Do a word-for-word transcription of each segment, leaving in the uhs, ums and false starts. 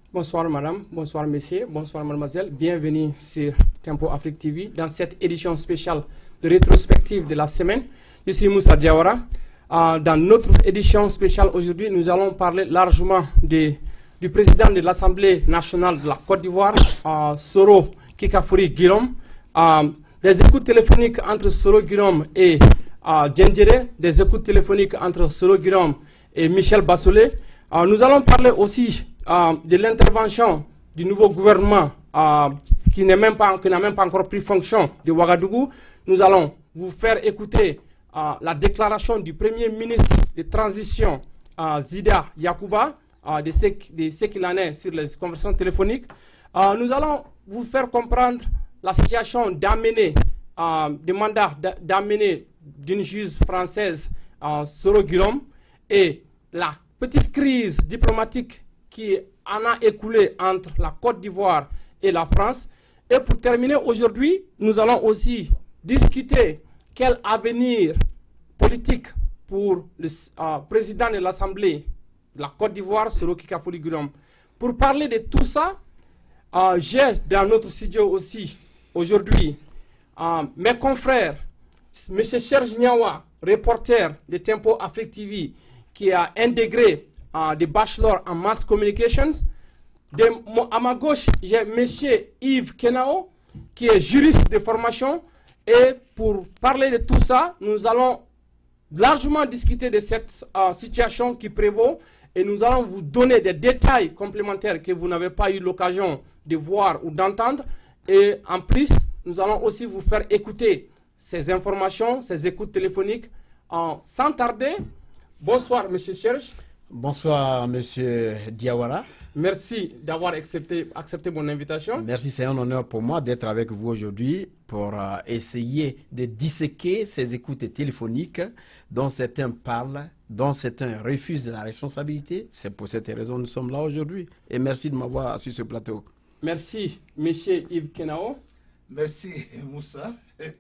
Bonsoir madame, bonsoir messieurs, bonsoir mademoiselle. Bienvenue sur Tempo Afrique T V dans cette édition spéciale de rétrospective de la semaine. Je suis Moussa Diawara. Euh, dans notre édition spéciale aujourd'hui, nous allons parler largement de, du président de l'Assemblée nationale de la Côte d'Ivoire, euh, Soro Kikafuri Guillaume, euh, des écoutes téléphoniques entre Soro Guillaume et euh, Djendjere, des écoutes téléphoniques entre Soro Guillaume et Michel Bassolé. Euh, nous allons parler aussi euh, de l'intervention du nouveau gouvernement euh, qui n'a même, même pas encore pris fonction de Ouagadougou. Nous allons vous faire écouter euh, la déclaration du premier ministre de transition euh, Zida Yakouba, euh, de, ce, de ce qu'il en est sur les conversations téléphoniques. Euh, nous allons vous faire comprendre la situation d'amener, euh, des mandats d'amener d'une juge française, euh, Soro Guillaume, et la petite crise diplomatique qui en a écoulé entre la Côte d'Ivoire et la France. Et pour terminer aujourd'hui, nous allons aussi discuter quel avenir politique pour le euh, président de l'Assemblée de la Côte d'Ivoire, Soro Kikafuri Guillaume. Pour parler de tout ça, euh, j'ai dans notre studio aussi aujourd'hui euh, mes confrères, M. Serge Niawa, reporter de Tempo Afrique T V, qui a intégré uh, des bachelors en mass communications. De, à ma gauche, j'ai M. Yves Kenao, qui est juriste de formation. Et pour parler de tout ça, nous allons largement discuter de cette uh, situation qui prévaut. Et nous allons vous donner des détails complémentaires que vous n'avez pas eu l'occasion de voir ou d'entendre. Et en plus, nous allons aussi vous faire écouter ces informations, ces écoutes téléphoniques. Uh, sans tarder, bonsoir, M. Serge. Bonsoir, M. Diawara. Merci d'avoir accepté, accepté mon invitation. Merci, c'est un honneur pour moi d'être avec vous aujourd'hui pour euh, essayer de disséquer ces écoutes téléphoniques dont certains parlent, dont certains refusent la responsabilité. C'est pour cette raison que nous sommes là aujourd'hui. Et merci de m'avoir sur ce plateau. Merci, M. Yves Kenao. Merci, Moussa.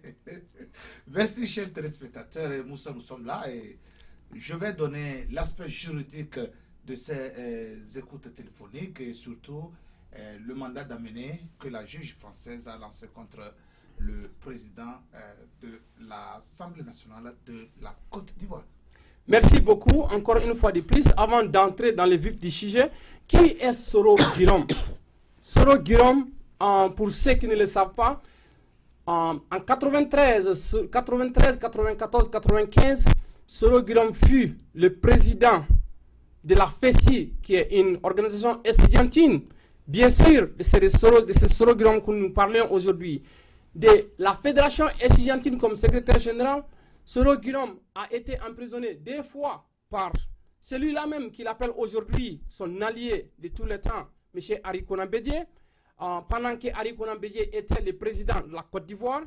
Merci, chers téléspectateurs. Et Moussa, nous sommes là et je vais donner l'aspect juridique de ces euh, écoutes téléphoniques et surtout euh, le mandat d'amener que la juge française a lancé contre le président euh, de l'Assemblée nationale de la Côte d'Ivoire. Merci beaucoup, encore une fois de plus. Avant d'entrer dans le vif du sujet, qui est Soro Guillaume? Soro Guillaume, euh, pour ceux qui ne le savent pas, euh, en quatre-vingt-treize, quatre-vingt-treize, quatre-vingt-quatorze, quatre-vingt-quinze, Soro Guillaume fut le président de la F E S I, qui est une organisation estudiantine. Bien sûr, c'est de Soro, de ce Soro Guillaume que nous parlons aujourd'hui. De la Fédération estudiantine comme secrétaire général, Soro Guillaume a été emprisonné deux fois par celui-là même qu'il appelle aujourd'hui son allié de tous les temps, M. Ari Konan Bédié. Euh, pendant que Ari Konan Bédié était le président de la Côte d'Ivoire,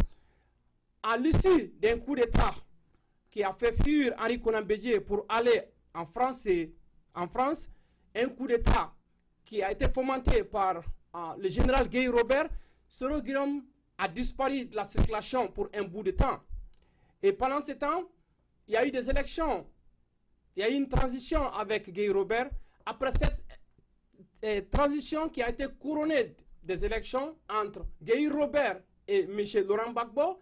à l'issue d'un coup d'État qui a fait fuir Henri Konan Bédié pour aller en France, et, en France, un coup d'État qui a été fomenté par euh, le général Guy Robert, Soro Guillaume a disparu de la circulation pour un bout de temps. Et pendant ce temps, il y a eu des élections, il y a eu une transition avec Guy Robert. Après cette euh, transition qui a été couronnée des élections entre Guy Robert et M. Laurent Gbagbo,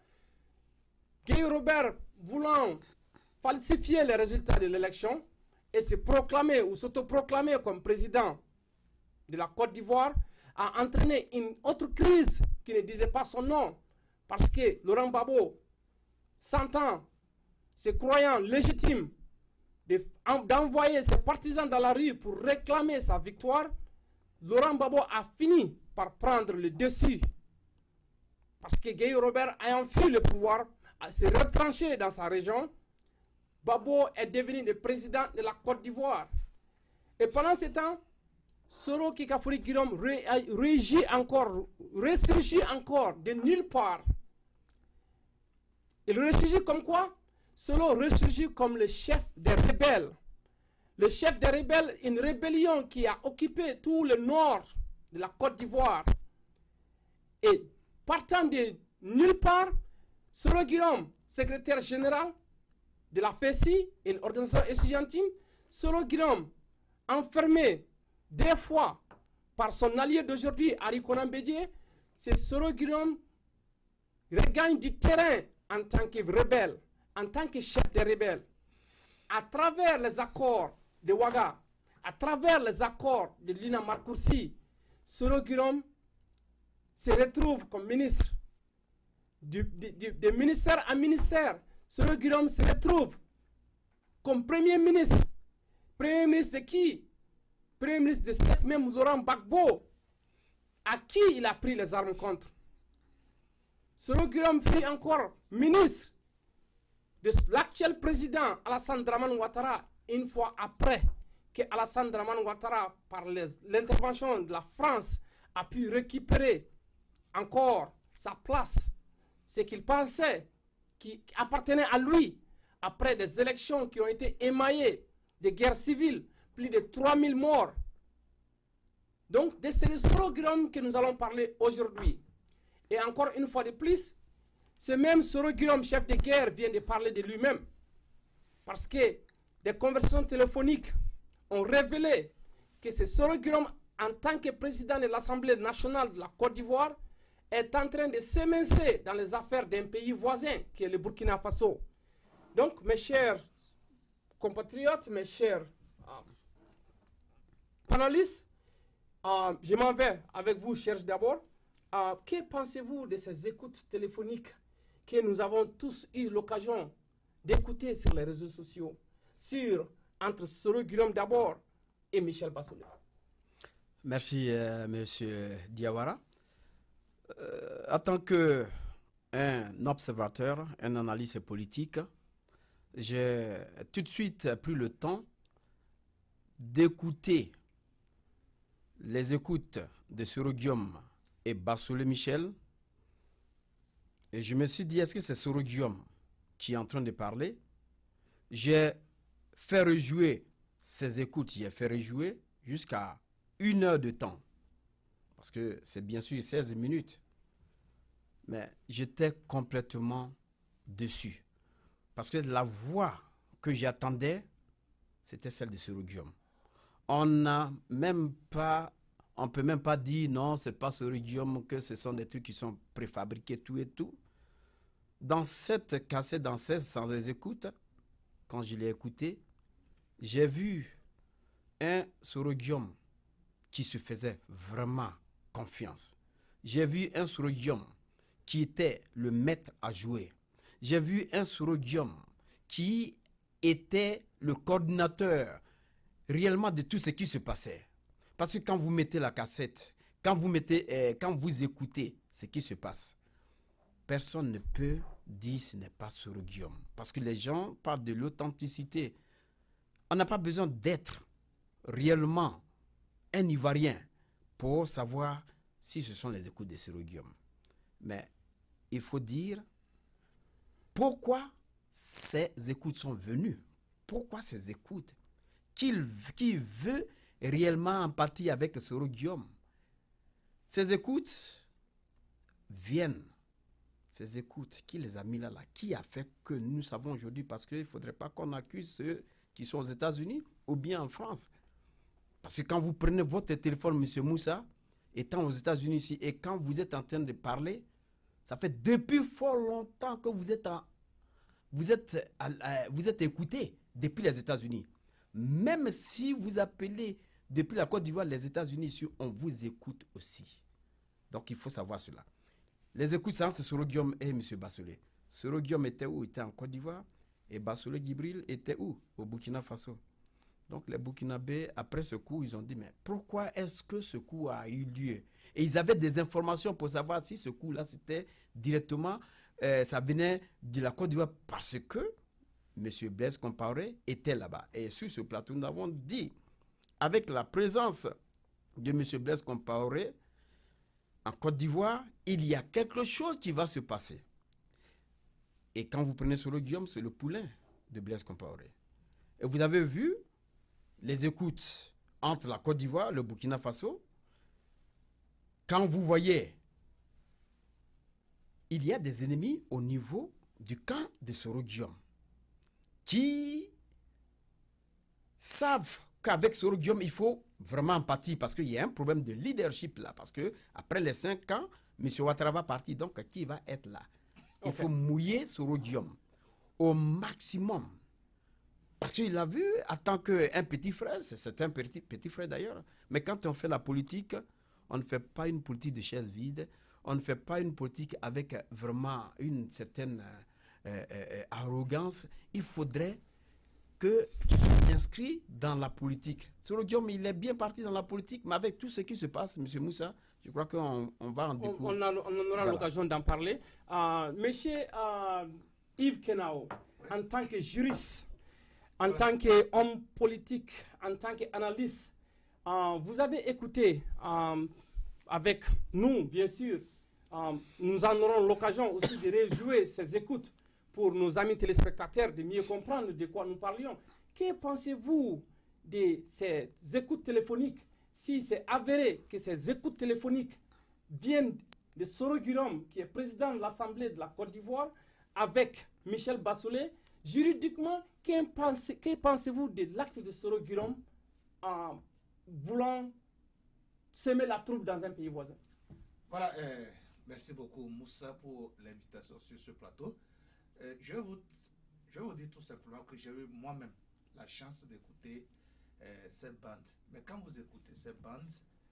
Guy Robert voulant falsifier les résultats de l'élection et se proclamer ou s'autoproclamer comme président de la Côte d'Ivoire a entraîné une autre crise qui ne disait pas son nom parce que Laurent Gbagbo, sentant, se croyant légitime d'envoyer ses partisans dans la rue pour réclamer sa victoire, Laurent Gbagbo a fini par prendre le dessus parce que Guy Robert ayant fui le pouvoir s'est retranché dans sa région. Gbagbo est devenu le président de la Côte d'Ivoire. Et pendant ce temps, Soro Kikafuri Guillaume régit encore, ressurgit encore de nulle part. Il ressurgit comme quoi? Soro ressurgit comme le chef des rebelles. Le chef des rebelles, une rébellion qui a occupé tout le nord de la Côte d'Ivoire. Et partant de nulle part, Soro Guillaume, secrétaire général de la F E S I, une organisation estudiantine, Soro Guillaume, enfermé deux fois par son allié d'aujourd'hui, Ari Konan Bédié, c'est Soro Guillaume regagne du terrain en tant que rebelle, en tant que chef des rebelles, à travers les accords de Ouaga, à travers les accords de Lina Marcoursi. Soro Guillaume se retrouve comme ministre du, du, du, de ministère à ministère. Soro Guillaume se retrouve comme premier ministre. Premier ministre de qui? Premier ministre de cette même Laurent Gbagbo, à qui il a pris les armes contre. Soro Guillaume fut encore ministre de l'actuel président Alassane Dramane Ouattara, une fois après que Alassane Dramane Ouattara, par l'intervention de la France, a pu récupérer encore sa place, ce qu'il pensait qui appartenait à lui, après des élections qui ont été émaillées de guerres civiles, plus de trois mille morts. Donc, c'est de ce programme que nous allons parler aujourd'hui. Et encore une fois de plus, ce même Soro Guillaume, chef de guerre, vient de parler de lui-même. Parce que des conversations téléphoniques ont révélé que ce Soro Guillaume, en tant que président de l'Assemblée nationale de la Côte d'Ivoire, est en train de s'émincer dans les affaires d'un pays voisin, qui est le Burkina Faso. Donc, mes chers compatriotes, mes chers euh, panélistes, euh, je m'en vais avec vous, cherche d'abord. Euh, que pensez-vous de ces écoutes téléphoniques que nous avons tous eu l'occasion d'écouter sur les réseaux sociaux, sur, entre Soro Guillaume d'abord et Michel Bassolé? Merci, euh, monsieur Diawara. Euh, en tant qu'un observateur, un analyste politique, j'ai tout de suite pris le temps d'écouter les écoutes de Soro Guillaume et Bassolé Michel. Et je me suis dit, est-ce que c'est Soro Guillaume qui est en train de parler? J'ai fait rejouer ces écoutes, j'ai fait rejouer jusqu'à une heure de temps. Parce que c'est bien sûr seize minutes. Mais j'étais complètement dessus. Parce que la voix que j'attendais, c'était celle de Soro Guillaume. On n'a même pas, on peut même pas dire non, c'est pas Soro Guillaume, que ce sont des trucs qui sont préfabriqués, tout et tout. Dans cette cassette, dans seize sans les écoutes, quand je l'ai écouté, j'ai vu un Soro Guillaume qui se faisait vraiment confiance. J'ai vu un Soro Guillaume qui était le maître à jouer. J'ai vu un Soro Guillaume qui était le coordinateur réellement de tout ce qui se passait. Parce que quand vous mettez la cassette, quand vous, mettez, euh, quand vous écoutez ce qui se passe, personne ne peut dire ce n'est pas Soro Guillaume. Parce que les gens parlent de l'authenticité. On n'a pas besoin d'être réellement un Ivoirien pour savoir si ce sont les écoutes de Soro Guillaume. Mais il faut dire pourquoi ces écoutes sont venues. Pourquoi ces écoutes? Qui, qui veut réellement empathie avec Soro Guillaume? Ces écoutes viennent. Ces écoutes, qui les a mis là, là? Qui a fait que nous savons aujourd'hui? Parce qu'il ne faudrait pas qu'on accuse ceux qui sont aux États-Unis ou bien en France. Parce que quand vous prenez votre téléphone, M. Moussa, étant aux États-Unis ici, et quand vous êtes en train de parler, ça fait depuis fort longtemps que vous êtes, en, vous êtes, vous êtes écouté depuis les États-Unis. Même si vous appelez depuis la Côte d'Ivoire, les États-Unis, on vous écoute aussi. Donc il faut savoir cela. Les écoutes, c'est Soro Guillaume et M. Bassolé. Soro Guillaume était où? Il était en Côte d'Ivoire. Et Bassolé Djibril était où? Au Burkina Faso. Donc les Burkinabés, après ce coup, ils ont dit, mais pourquoi est-ce que ce coup a eu lieu? Et ils avaient des informations pour savoir si ce coup-là, c'était directement, euh, ça venait de la Côte d'Ivoire, parce que M. Blaise Compaoré était là-bas. Et sur ce plateau, nous avons dit, avec la présence de M. Blaise Compaoré en Côte d'Ivoire, il y a quelque chose qui va se passer. Et quand vous prenez Soro Guillaume, c'est le poulain de Blaise Compaoré. Et vous avez vu les écoutes entre la Côte d'Ivoire et le Burkina Faso. Quand vous voyez, il y a des ennemis au niveau du camp de Soro Guillaume qui savent qu'avec Soro Guillaume, il faut vraiment empathie parce qu'il y a un problème de leadership là. Parce que après les cinq ans, M. Ouattara va partir. Donc, qui va être là? Il Okay. faut mouiller Soro Guillaume au maximum. Parce qu'il a vu en tant qu'un petit frère, c'est un petit, petit frère d'ailleurs, mais quand on fait la politique, on ne fait pas une politique de chaise vide, on ne fait pas une politique avec vraiment une certaine euh, euh, arrogance. Il faudrait que tu sois inscrit dans la politique. Soro Guillaume, il est bien parti dans la politique, mais avec tout ce qui se passe, M. Moussa, je crois qu'on on va en On, découvrir. on, a- on aura Voilà. l'occasion d'en parler. Euh, monsieur euh, Yves Kenao, en tant que juriste, en tant qu'homme politique, en tant qu'analyste, euh, vous avez écouté euh, avec nous, bien sûr. Euh, nous en aurons l'occasion aussi de rejouer ces écoutes pour nos amis téléspectateurs, de mieux comprendre de quoi nous parlions. Que pensez-vous de ces écoutes téléphoniques? Si c'est avéré que ces écoutes téléphoniques viennent de Soro Guillaume, qui est président de l'Assemblée de la Côte d'Ivoire, avec Michel Bassolé, juridiquement, que pensez- que pensez-vous de l'acte de Soro Guillaume en voulant semer la troupe dans un pays voisin? Voilà, euh, merci beaucoup Moussa pour l'invitation sur ce plateau. Euh, je, vais vous, je vais vous dire tout simplement que j'ai eu moi-même la chance d'écouter euh, cette bande. Mais quand vous écoutez cette bande,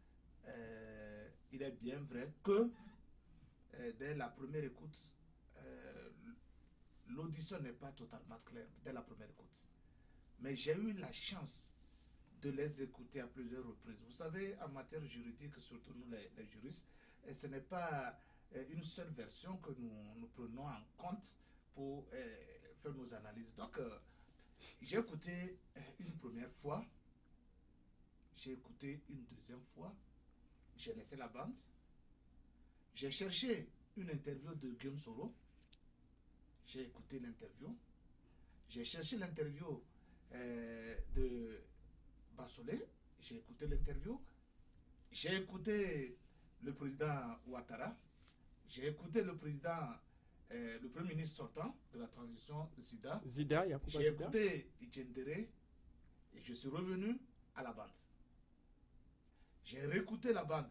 euh, il est bien vrai que euh, dès la première écoute, euh, l'audition n'est pas totalement claire dès la première écoute. Mais j'ai eu la chance de les écouter à plusieurs reprises. Vous savez, en matière juridique, surtout nous les, les juristes, et ce n'est pas euh, une seule version que nous, nous prenons en compte pour euh, faire nos analyses. Donc, euh, j'ai écouté euh, une première fois, j'ai écouté une deuxième fois, j'ai laissé la bande, j'ai cherché une interview de Guillaume Soro, j'ai écouté l'interview, j'ai cherché l'interview euh, de Bassolé, j'ai écouté l'interview, j'ai écouté le président Ouattara, j'ai écouté le président, euh, le premier ministre sortant de la transition Zida, Zida, Yacouba j'ai Zida. écouté Djendéré et je suis revenu à la bande. J'ai réécouté la bande.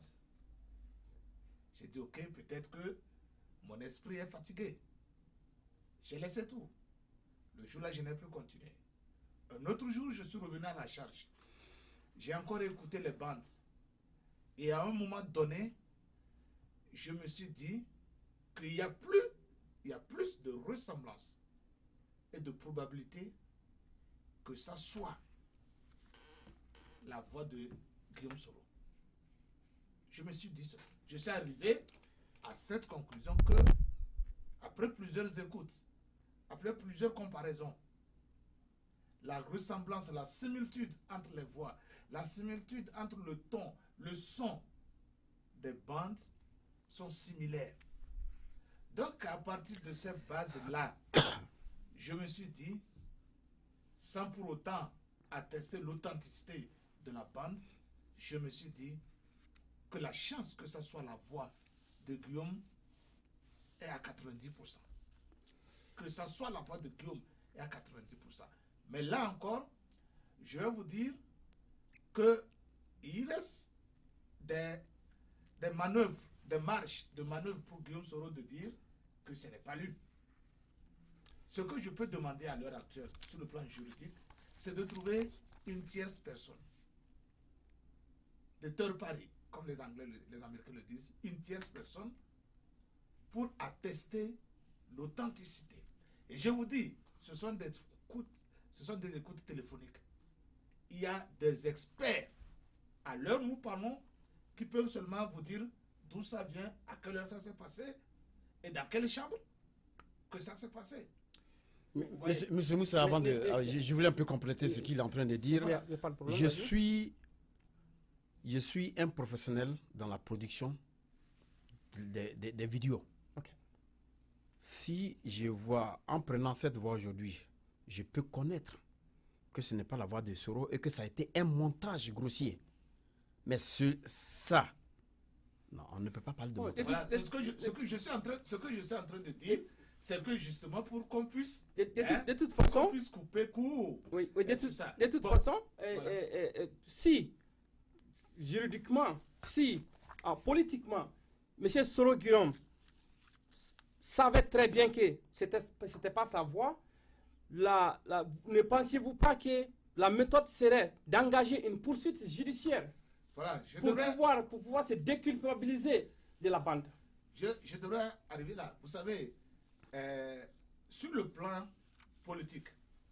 J'ai dit, ok, peut-être que mon esprit est fatigué. J'ai laissé tout. Le jour-là, je n'ai plus continué. Un autre jour, je suis revenu à la charge. J'ai encore écouté les bandes. Et à un moment donné, je me suis dit qu'il y a plus, il y a plus de ressemblance et de probabilité que ça soit la voix de Guillaume Soro. Je me suis dit ça. Je suis arrivé à cette conclusion que, après plusieurs écoutes, après plusieurs comparaisons, la ressemblance, la similitude entre les voix, la similitude entre le ton, le son des bandes sont similaires. Donc, à partir de cette base-là, je me suis dit, sans pour autant attester l'authenticité de la bande, je me suis dit que la chance que ce soit la voix de Guillaume est à quatre-vingt-dix pour cent. Que ce soit la voix de Guillaume est à quatre-vingt-dix pour cent. Mais là encore, je vais vous dire qu'il reste des, des manœuvres, des marches de manœuvres pour Guillaume Soro de dire que ce n'est pas lui. Ce que je peux demander à l'heure actuelle, sur le plan juridique, c'est de trouver une tierce personne. De third party, comme les Anglais, les Américains le disent, une tierce personne pour attester l'authenticité. Et je vous dis, ce sont des écoutes, ce sont des écoutes téléphoniques. Il y a des experts, à l'heure où nous parlons, qui peuvent seulement vous dire d'où ça vient, à quelle heure ça s'est passé, et dans quelle chambre que ça s'est passé. Monsieur, monsieur Moussa, avant de, euh, je, je voulais un peu compléter ce qu'il est en train de dire. Il y a- il y a pas de problème, Je vas-y. suis, je suis un professionnel dans la production des, des- des vidéos. Ok. Si je vois, en prenant cette voix aujourd'hui, je peux connaître que ce n'est pas la voix de Soro et que ça a été un montage grossier. Mais ce, ça, non, on ne peut pas parler de Oh, montage. et- Voilà, c'est ce que je, ce que je suis en train, ce que je suis en train de dire, c'est que justement pour qu'on puisse, De, de hein, toute- de toute qu'on façon, puisse couper court. oui, oui, de, Et c'est toute- ça. de toute Bon, façon, euh, voilà. euh, euh, euh, si juridiquement, si, euh, politiquement, M. Soro Guillaume savait très bien que ce n'était pas sa voix, la, la, ne pensiez-vous pas que la méthode serait d'engager une poursuite judiciaire voilà, je pour, devrais, pouvoir, pour pouvoir se déculpabiliser de la bande? Je, je devrais arriver là. Vous savez, euh, sur le plan politique,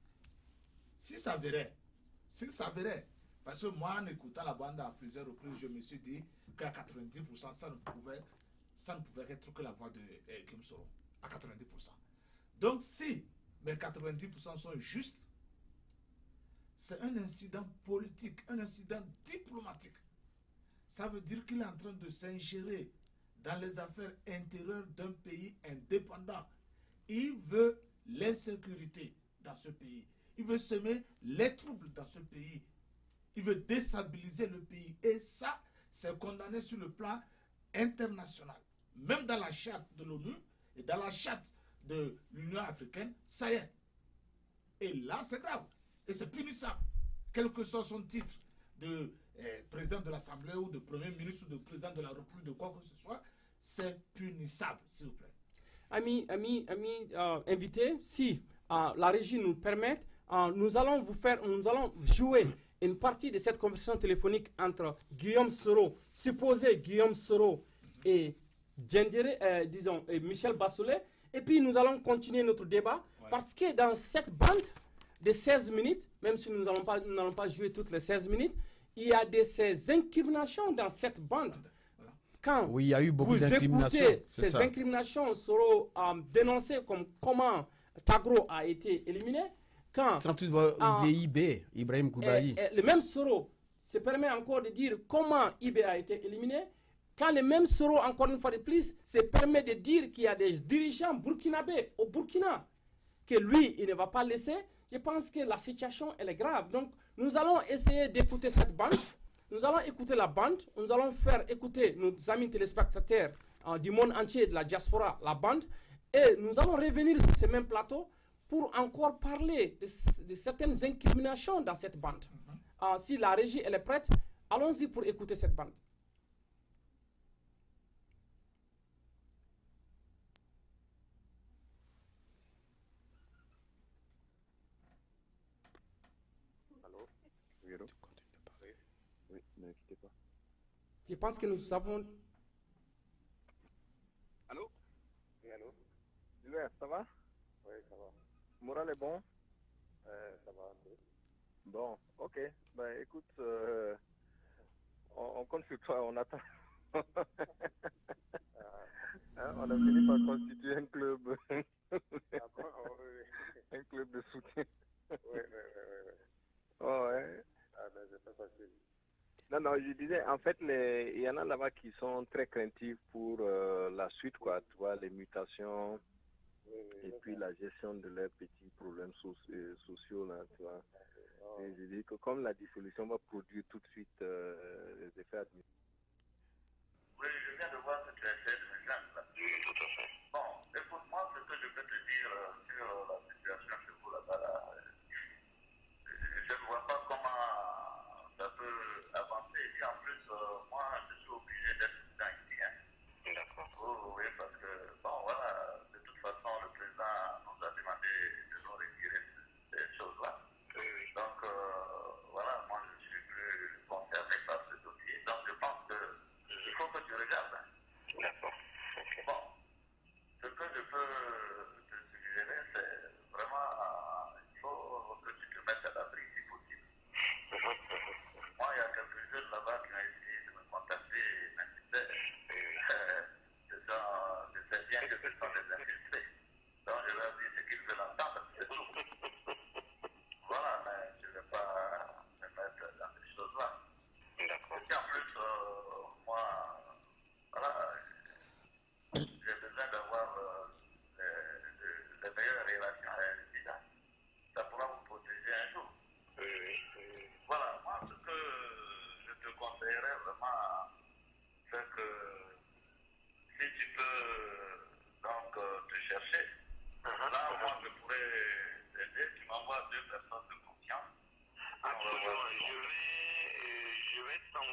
si ça verrait, si ça verrait, parce que moi, en écoutant la bande à plusieurs reprises, je me suis dit qu'à quatre-vingt-dix pour cent, ça ne pouvait, ça ne pouvait être que la voix de euh, Guillaume Soro, à quatre-vingt-dix pour cent. Donc, si mes quatre-vingt-dix pour cent sont justes, c'est un incident politique, un incident diplomatique. Ça veut dire qu'il est en train de s'ingérer dans les affaires intérieures d'un pays indépendant. Il veut l'insécurité dans ce pays. Il veut semer les troubles dans ce pays. Il veut déstabiliser le pays. Et ça, c'est condamné sur le plan international. Même dans la charte de l'ONU et dans la charte de l'Union africaine, ça y est. Et là, c'est grave. Et c'est punissable. Quel que soit son titre de eh, président de l'Assemblée ou de Premier ministre ou de président de la République, de quoi que ce soit, c'est punissable, s'il vous plaît. Amis, amis, amis euh, invités, si euh, la régie nous permet, euh, nous allons vous faire, nous allons jouer une partie de cette conversation téléphonique entre Guillaume Soro, supposé Guillaume Soro et Diendéré, euh, disons, et Michel Bassolet, et puis nous allons continuer notre débat, ouais. Parce que dans cette bande de seize minutes, même si nous n'allons pas, nous n'allons pas jouer toutes les seize minutes, il y a de ces incriminations dans cette bande. Quand oui, il y a eu beaucoup vous d'incriminations. Écoutez ces ça. incriminations seront euh, dénoncées comme comment Tagro a été éliminé. Quand sans tout voir euh, I B, Ibrahim Koubaï. Le même Soro se permet encore de dire comment I B a été éliminé. Quand le même Soro, encore une fois de plus, se permet de dire qu'il y a des dirigeants burkinabés au Burkina, que lui, il ne va pas laisser, je pense que la situation, elle est grave. Donc, nous allons essayer d'écouter cette bande. Nous allons écouter la bande. Nous allons faire écouter nos amis téléspectateurs euh, du monde entier, de la diaspora, la bande. Et nous allons revenir sur ce même plateau pour encore parler de, de certaines incriminations dans cette bande. Mm-hmm. euh, si la régie, elle est prête, allons-y pour écouter cette bande. Allô? Oui, allô? Oui, ne quittez pas. Je pense que nous avons... Allô? Oui, allô? Gilbert, ça va? Oui, ça va. Moral est bon? Euh, ça va un peu. Bon, ok. Ben écoute, euh, on, on compte sur toi, on attend. Hein, on a fini par constituer un club. Ah bon? Oh, oui, oui. Un club de soutien. Oui, oui, oui, oui. Oh, ouais. Ah ben c'est pas facile. Non, non, je disais, en fait, les, il y en a là-bas qui sont très craintifs pour euh, la suite, quoi, tu vois, les mutations, oui, oui, et puis la gestion de leurs petits problèmes soci sociaux, là, tu vois. Oh. Et je dis que comme la dissolution va produire tout de suite euh, les effets administratifs. Oui, je viens de voir ce que tu as fait de mes là. Oui, tout à fait. Bon, écoute-moi, ce que je peux te dire euh, sur euh, la situation chez vous là-bas, là, euh, je ne vois pas comment ça peut avancer. Et en plus, euh, moi, je suis obligé d'être dans ici. Hein. D'accord. Oh, oui, parce que, bon, voilà, de toute façon, le président nous a demandé de nous retirer ces choses-là. Oui, oui. Donc, euh, voilà, moi, je suis plus concerné par ce dossier. Donc, je pense que il faut que tu regardes. Hein. D'accord. Okay. Bon, ce que je peux te suggérer, c'est vraiment, euh, il faut que tu te mettes à l'abri si possible. Moi, il y a quelques jeunes là-bas qui ont essayé de me contacter, mais euh, je sais bien que ce sont des infiltrés. Donc, je leur dis ce qu'ils veulent entendre, c'est tout. Voilà, mais je ne vais pas me mettre dans ces choses-là. D'accord. Et puis en plus, euh, moi, voilà, j'ai besoin d'avoir euh, les, les meilleures relations avec les résidents. Ça pourra vous protéger un jour. Oui, oui, oui. Voilà, moi, ce que je te conseillerais vraiment, c'est que si tu peux donc euh, te chercher, uh-huh. Là, uh-huh. Moi, je pourrais t'aider. Tu m'envoies deux personnes de confiance. Absolument. Je vais, euh, je vais t'envoyer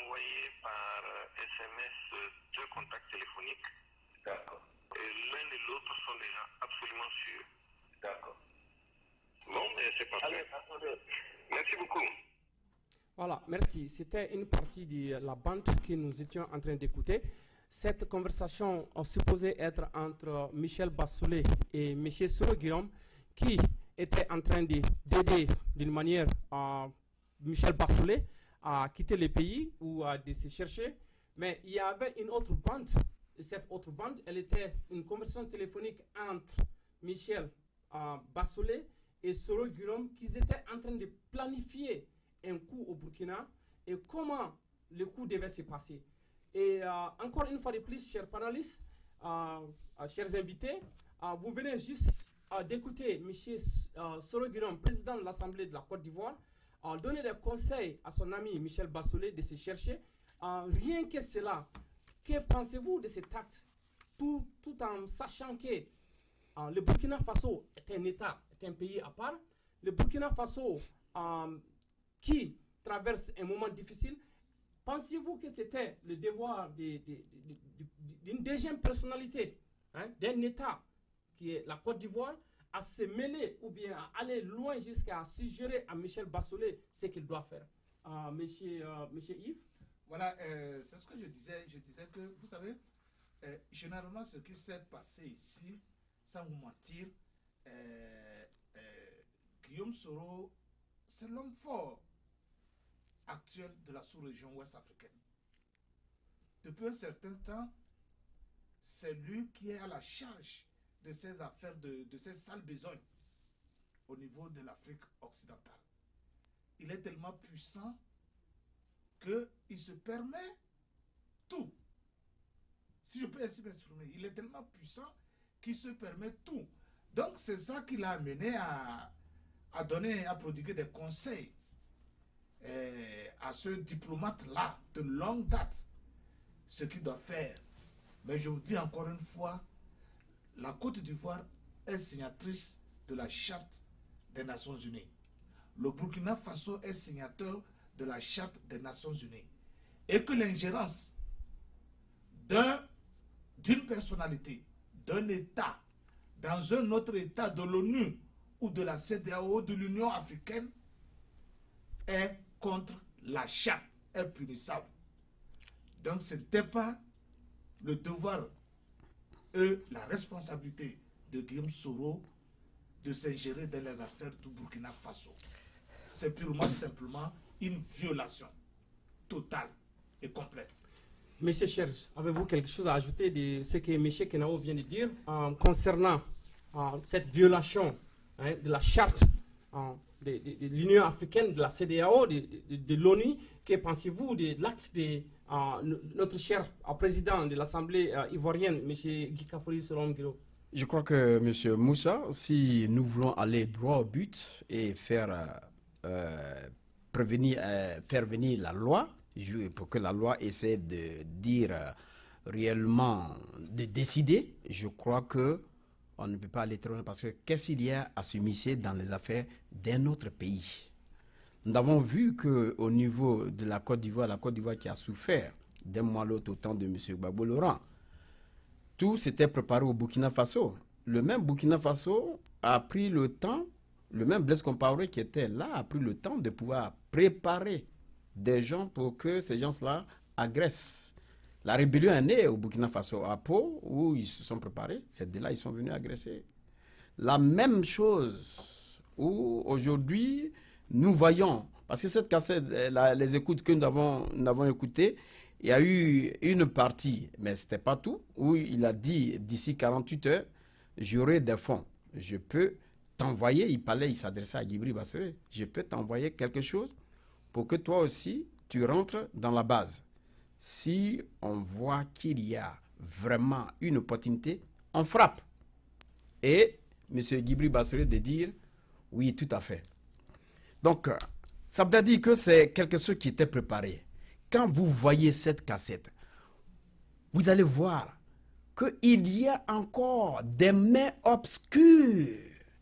par S M S deux contacts téléphoniques. D'accord. Et l'un et l'autre sont déjà absolument sûrs. D'accord. Bon, mais c'est parfait. Allez, attendez. Merci beaucoup. Voilà, merci. C'était une partie de la bande que nous étions en train d'écouter. Cette conversation supposée être entre Michel Bassolet et M. Soro Guillaume, qui était en train d'aider d'une manière euh, Michel Bassolet à quitter le pays ou à de se chercher. Mais il y avait une autre bande. Et cette autre bande, elle était une conversation téléphonique entre Michel euh, Bassolet et Soro Guillaume, qui étaient en train de planifier un coup au Burkina et comment le coup devait se passer. Et euh, encore une fois de plus, chers panélistes, euh, euh, chers invités, euh, vous venez juste euh, d'écouter M. Euh, Soro Guillaume, président de l'Assemblée de la Côte d'Ivoire, euh, donner des conseils à son ami Michel Bassolet de se chercher. Euh, rien que cela, que pensez-vous de cet acte, tout, tout en sachant que euh, le Burkina Faso est un État, est un pays à part. Le Burkina Faso euh, qui traverse un moment difficile, pensiez-vous que c'était le devoir d'une de, de, de, deuxième personnalité, hein, d'un État qui est la Côte d'Ivoire, à se mêler ou bien à aller loin jusqu'à suggérer à Michel Bassolet ce qu'il doit faire? euh, monsieur, euh, monsieur Yves? Voilà, euh, c'est ce que je disais. Je disais que, vous savez, euh, généralement, ce qui s'est passé ici, sans vous mentir, euh, euh, Guillaume Soro, c'est l'homme fort actuel de la sous-région ouest africaine. Depuis un certain temps, c'est lui qui est à la charge de ces affaires, de, de ces sales besognes au niveau de l'Afrique occidentale. Il est tellement puissant qu'il se permet tout. Si je peux ainsi m'exprimer, il est tellement puissant qu'il se permet tout. Donc c'est ça qui l'a amené à, à donner, à prodiguer des conseils euh, à ce diplomate-là de longue date, ce qu'il doit faire. Mais je vous dis encore une fois, la Côte d'Ivoire est signatrice de la Charte des Nations Unies. Le Burkina Faso est signateur de la Charte des Nations Unies. Et que l'ingérence d'un, d'une personnalité, d'un État, dans un autre État de l'ONU ou de la C E D E A O, de l'Union africaine, est contre la Charte, est punissable. Donc ce n'était pas le devoir et la responsabilité de Guillaume Soro de s'ingérer dans les affaires du Burkina Faso. C'est purement simplement une violation totale et complète. Monsieur Cherche, avez-vous quelque chose à ajouter de ce que M. Kenao vient de dire euh, concernant euh, cette violation hein, de la charte euh, de, de, de l'Union africaine, de la C E D E A O, de, de, de l'ONU? Que pensez-vous de l'acte de euh, notre cher euh, président de l'Assemblée euh, ivoirienne, M. Guy Solomguiro? Je crois que M. Moussa, si nous voulons aller droit au but et faire, euh, euh, prévenir, euh, faire venir la loi, pour que la loi essaie de dire euh, réellement, de décider, je crois que on ne peut pas aller trop loin parce que qu'est-ce qu'il y a à s'immiscer dans les affaires d'un autre pays? Nous avons vu qu'au niveau de la Côte d'Ivoire, la Côte d'Ivoire qui a souffert d'un mois l'autre au temps de M. Gbagbo Laurent, tout s'était préparé au Burkina Faso. Le même Burkina Faso a pris le temps, le même Blaise Compaoré qui était là a pris le temps de pouvoir préparer des gens pour que ces gens-là agressent. La rébellion est née au Burkina Faso, à Pau, où ils se sont préparés. C'est de là ils sont venus agresser. La même chose où aujourd'hui nous voyons, parce que cette cassette, la, les écoutes que nous avons, nous avons écoutées, il y a eu une partie, mais ce n'était pas tout, où il a dit d'ici quarante-huit heures, j'aurai des fonds. Je peux t'envoyer, il parlait, il s'adressait à Guibri Bassolet, je peux t'envoyer quelque chose pour que toi aussi, tu rentres dans la base. Si on voit qu'il y a vraiment une opportunité, on frappe. Et M. Guibri Bassolet de dire, oui, tout à fait. Donc, ça veut dire que c'est quelque chose qui était préparé. Quand vous voyez cette cassette, vous allez voir qu'il y a encore des mains obscures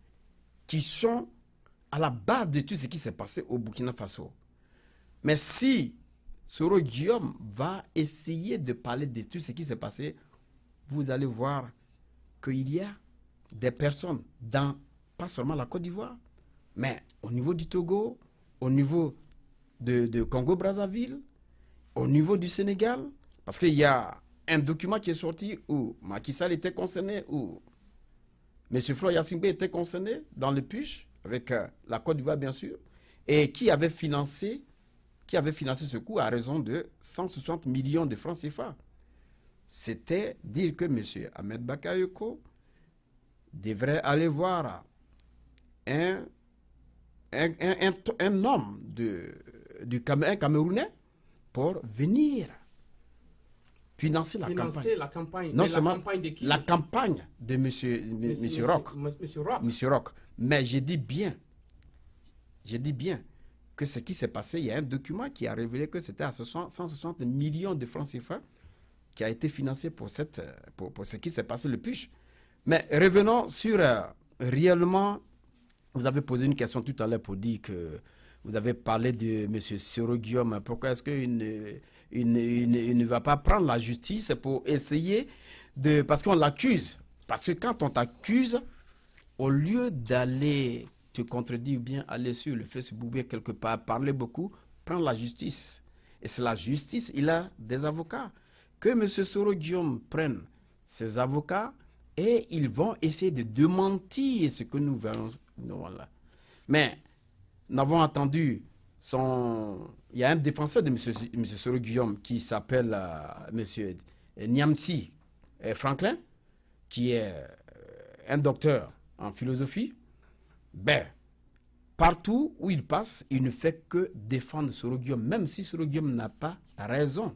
qui sont à la base de tout ce qui s'est passé au Burkina Faso. Mais si Soro Guillaume va essayer de parler de tout ce qui s'est passé, vous allez voir qu'il y a des personnes dans, pas seulement la Côte d'Ivoire, mais au niveau du Togo, au niveau de, de Congo-Brazzaville, au niveau du Sénégal, parce qu'il y a un document qui est sorti où Macky Sall était concerné, où M. Florent Yassingbe était concerné dans le push, avec euh, la Côte d'Ivoire bien sûr, et qui avait financé, qui avait financé ce coup à raison de cent soixante millions de francs C F A. C'était dire que M. Ahmed Bakayoko devrait aller voir un, un, un, un, un homme de, du un Camerounais pour venir financer la financer campagne. la campagne. Non Mais seulement la campagne de qui? la campagne de M. Monsieur, monsieur, monsieur Roch. Monsieur Roch. Monsieur Roch. Mais je dis bien, je dis bien que ce qui s'est passé, il y a un document qui a révélé que c'était à cent soixante millions de francs C F A qui a été financé pour, cette, pour, pour ce qui s'est passé le push. Mais revenons sur euh, réellement, vous avez posé une question tout à l'heure pour dire que vous avez parlé de M. Soro Guillaume. Pourquoi est-ce qu'il ne, il ne, il ne, il ne va pas prendre la justice pour essayer de... Parce qu'on l'accuse. Parce que quand on t'accuse, au lieu d'aller te contredire ou bien aller sur le Facebook quelque part, parler beaucoup, prendre la justice. Et c'est la justice, il a des avocats. Que M. Soro Guillaume prenne ses avocats et ils vont essayer de démentir ce que nous verrons. Voilà. Mais nous avons entendu son... Il y a un défenseur de M. Soro Guillaume qui s'appelle euh, M. Niamsi euh, Franklin, qui est euh, un docteur en philosophie. Ben, partout où il passe, il ne fait que défendre Soro Guillaume, même si Soro Guillaume n'a pas raison.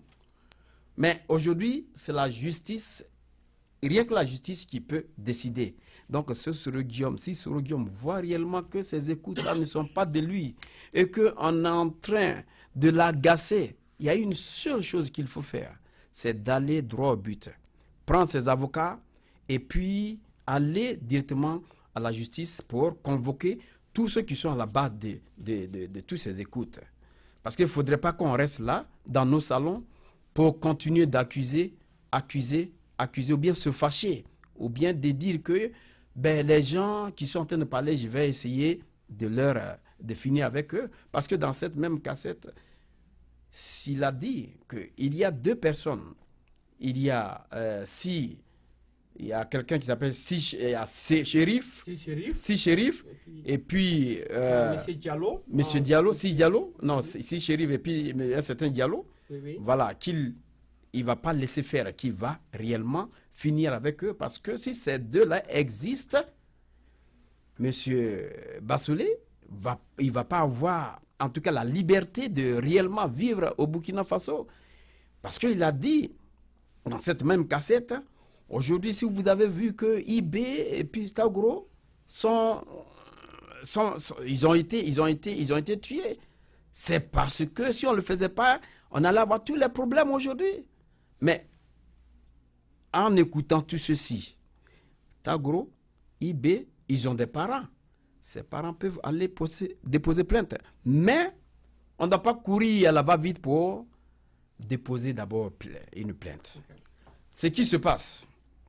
Mais aujourd'hui, c'est la justice, rien que la justice qui peut décider. Donc, ce Soro Guillaume, si Soro Guillaume voit réellement que ces écoutes-là ne sont pas de lui et qu'on est en train de l'agacer, il y a une seule chose qu'il faut faire, c'est d'aller droit au but. Prendre ses avocats et puis aller directement à la justice pour convoquer tous ceux qui sont à la base de, de, de, de toutes ces écoutes. Parce qu'il ne faudrait pas qu'on reste là, dans nos salons, pour continuer d'accuser, accuser, accuser, ou bien se fâcher, ou bien de dire que ben, les gens qui sont en train de parler, je vais essayer de leur de finir avec eux. Parce que dans cette même cassette, s'il a dit qu'il y a deux personnes, il y a euh, si il y a quelqu'un qui s'appelle si Shérif, Si Shérif, si Shérif, et puis euh, Monsieur Diallo, Monsieur ah, Diallo, si Diallo, non, si Shérif et puis un certain Diallo, oui, oui. voilà, qu'il il va pas laisser faire, qu'il va réellement finir avec eux, parce que si ces deux-là existent, Monsieur Bassolé va, il va pas avoir, en tout cas, la liberté de réellement vivre au Burkina Faso, parce qu'il a dit dans cette même cassette. Aujourd'hui, si vous avez vu que I B et puis Tagro sont, sont, sont, ils ont été, ils ont été, ils ont été tués, c'est parce que si on ne le faisait pas, on allait avoir tous les problèmes aujourd'hui. Mais en écoutant tout ceci, Tagro, I B, ils ont des parents. Ces parents peuvent aller poser, déposer plainte. Mais on ne doit pas courir à la va-vite pour déposer d'abord une plainte. Okay. Ce qui se passe.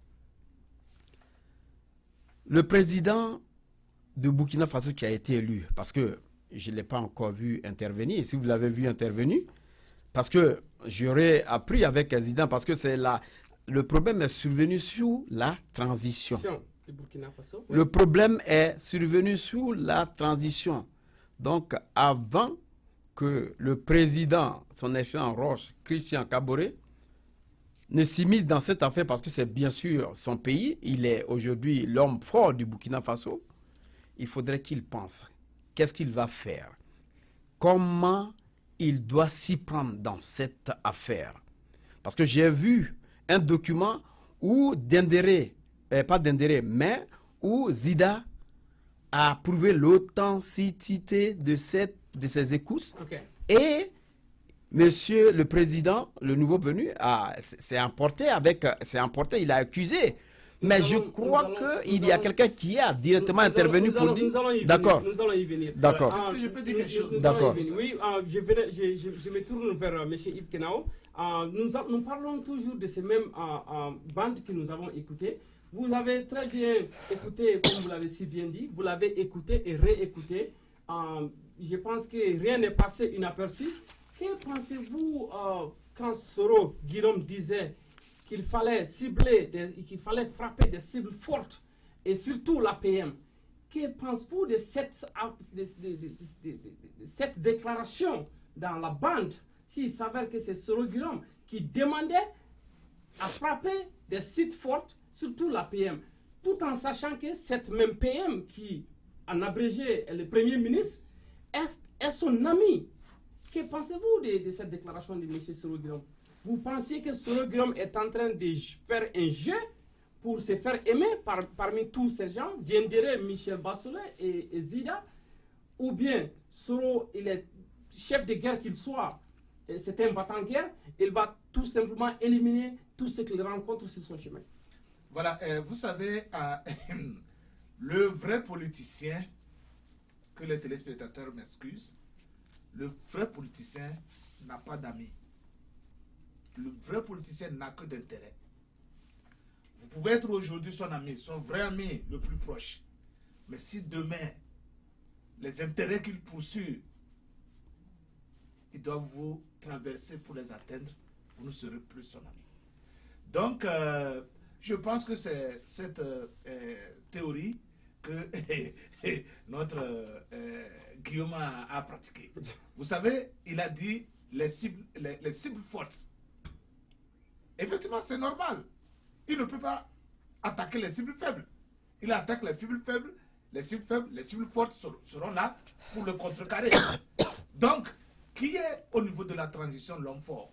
Le président de Burkina Faso qui a été élu, parce que je ne l'ai pas encore vu intervenir, et si vous l'avez vu intervenir, parce que j'aurais appris avec Zidane, parce que c'est la, le problème est survenu sous la transition. Le Burkina Faso, oui. Le problème est survenu sous la transition. Donc, avant que le président, son excellent Roch, Christian Kaboré, ne s'immisce dans cette affaire, parce que c'est bien sûr son pays, il est aujourd'hui l'homme fort du Burkina Faso, il faudrait qu'il pense. Qu'est-ce qu'il va faire? Comment il doit s'y prendre dans cette affaire? Parce que j'ai vu un document où Dendéré, eh, pas Dendéré, mais où Zida a prouvé l'authenticité de, cette, de ces écoutes. Okay. Et Monsieur le Président, le nouveau venu, s'est emporté avec, s'est emporté, il a accusé Mais allons, je crois qu'il y a allons, quelqu'un qui a directement nous, intervenu nous pour allons, dire... D'accord. Nous allons y venir. D'accord. Est-ce que je peux dire quelque chose? D'accord. Oui, euh, je, vais, je, je, je me tourne vers euh, M. Yves Kenao. Euh, nous, a, nous parlons toujours de ces mêmes euh, euh, bandes que nous avons écoutées. Vous avez très bien écouté, comme vous l'avez si bien dit, vous l'avez écouté et réécouté. Euh, je pense que rien n'est passé inaperçu. Que pensez-vous euh, quand Soro Guillaume disait qu'il fallait cibler, qu'il fallait frapper des cibles fortes et surtout l'A P M? Que pensez-vous de cette, de, de, de, de, de cette déclaration dans la bande, s'il s'avère que c'est Soro Guillaume qui demandait à frapper des sites forts, surtout la P M, tout en sachant que cette même P M qui, en abrégé, est le Premier ministre, est, est son ami? Que pensez-vous de, de cette déclaration de M. Soro Guillaume? Vous pensiez que Soro Guillaume est en train de faire un jeu pour se faire aimer par, parmi tous ces gens, Diendere, Michel Bassolet et, et Zida? Ou bien Soro, il est chef de guerre qu'il soit, c'est un battant de guerre, il va tout simplement éliminer tout ce qu'il rencontre sur son chemin? Voilà, euh, vous savez, euh, le vrai politicien, que les téléspectateurs m'excusent, le vrai politicien n'a pas d'amis. Le vrai politicien n'a que d'intérêt. Vous pouvez être aujourd'hui son ami, son vrai ami le plus proche. Mais si demain, les intérêts qu'il poursuit, ils doivent vous traverser pour les atteindre, vous ne serez plus son ami. Donc, euh, je pense que c'est cette euh, théorie que notre euh, Guillaume a, a pratiquée. Vous savez, il a dit les cibles, les, les cibles fortes. Effectivement, c'est normal. Il ne peut pas attaquer les cibles faibles. Il attaque les cibles faibles, les cibles faibles, les cibles fortes seront là pour le contrecarrer. Donc, qui est au niveau de la transition l'homme fort?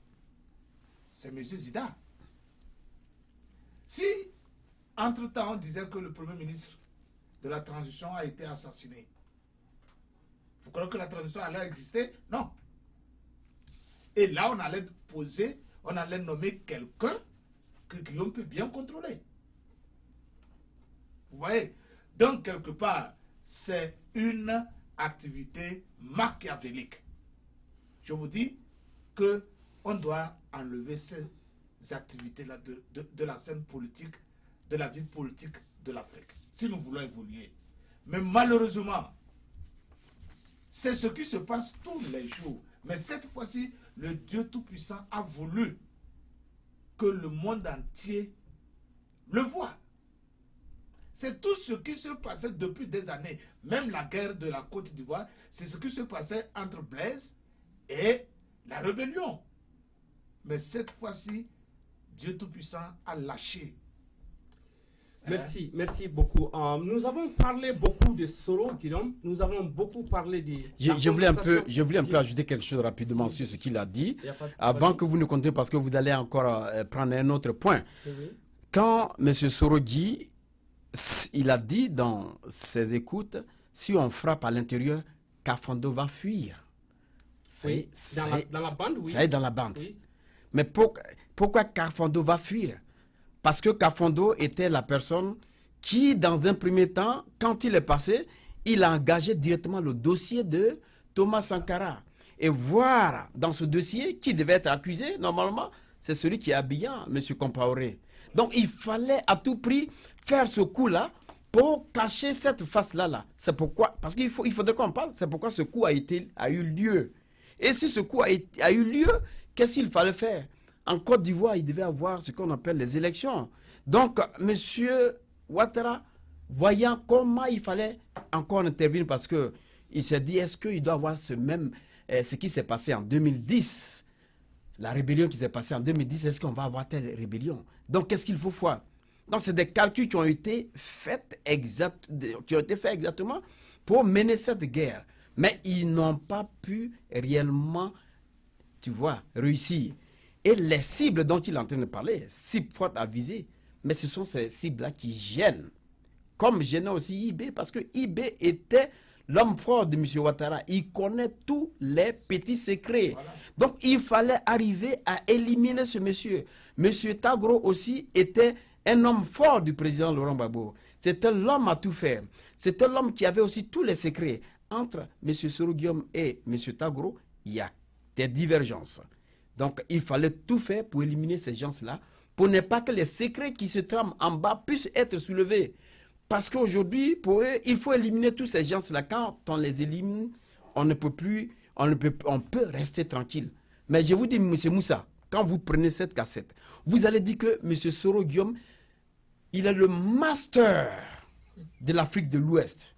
C'est M. Zida. Si, entre-temps, on disait que le Premier ministre de la transition a été assassiné, vous croyez que la transition allait exister? Non. Et là, on allait poser, on allait nommer quelqu'un que Guillaume peut bien contrôler. Vous voyez? Donc, quelque part, c'est une activité machiavélique. Je vous dis qu'on doit enlever ces activités-là de, de, de la scène politique, de la vie politique de l'Afrique, si nous voulons évoluer. Mais malheureusement, c'est ce qui se passe tous les jours. Mais cette fois-ci, le Dieu Tout-Puissant a voulu que le monde entier le voit. C'est tout ce qui se passait depuis des années. Même la guerre de la Côte d'Ivoire, c'est ce qui se passait entre Blaise et la rébellion. Mais cette fois-ci, Dieu Tout-Puissant a lâché. Merci, hein? Merci beaucoup. Euh, nous avons parlé beaucoup de Soro Guillaume. Nous avons beaucoup parlé de... Je, je voulais un peu, je voulais un peu ajouter quelque chose rapidement sur ce qu'il a dit, avant que vous ne comptiez, parce que vous allez encore euh, prendre un autre point. Oui. Quand M. Soro Guy, il a dit dans ses écoutes, si on frappe à l'intérieur, Kafando va fuir. Oui, dans, la, dans la bande, oui. Ça est dans la bande. Oui. Mais pour, pourquoi Kafando va fuir? Parce que Kafando était la personne qui, dans un premier temps, quand il est passé, il a engagé directement le dossier de Thomas Sankara. Et voir dans ce dossier qui devait être accusé, normalement, c'est celui qui est habillant, M. Compaoré. Donc, il fallait à tout prix faire ce coup-là pour cacher cette face-là. Là. C'est pourquoi, parce qu'il faut, il faudrait qu'on parle, c'est pourquoi ce coup a, été, a eu lieu. Et si ce coup a, été, a eu lieu, qu'est-ce qu'il fallait faire? En Côte d'Ivoire, il devait avoir ce qu'on appelle les élections. Donc, M. Ouattara, voyant comment il fallait encore intervenir, parce qu'il s'est dit, est-ce qu'il doit avoir ce même, euh, ce qui s'est passé en deux mille dix, la rébellion qui s'est passée en deux mille dix, est-ce qu'on va avoir telle rébellion? Donc, qu'est-ce qu'il faut faire? Donc, c'est des calculs qui ont été faits exact, qui ont été faits exactement pour mener cette guerre. Mais ils n'ont pas pu réellement, tu vois, réussir. Et les cibles dont il est en train de parler, cibles fortes à viser, mais ce sont ces cibles-là qui gênent. Comme gênait aussi I B, parce que I B était l'homme fort de M. Ouattara. Il connaît tous les petits secrets. Voilà. Donc, il fallait arriver à éliminer ce monsieur. M. Tagro aussi était un homme fort du président Laurent Gbagbo. C'était l'homme à tout faire. C'était l'homme qui avait aussi tous les secrets. Entre M. Soro Guillaume et M. Tagoro, il y a des divergences. Donc, il fallait tout faire pour éliminer ces gens-là, pour ne pas que les secrets qui se trament en bas puissent être soulevés. Parce qu'aujourd'hui, pour eux, il faut éliminer tous ces gens-là. Quand on les élimine, on ne peut plus, on, ne peut, on peut rester tranquille. Mais je vous dis, M. Moussa, quand vous prenez cette cassette, vous allez dire que M. Soro Guillaume, il est le master de l'Afrique de l'Ouest.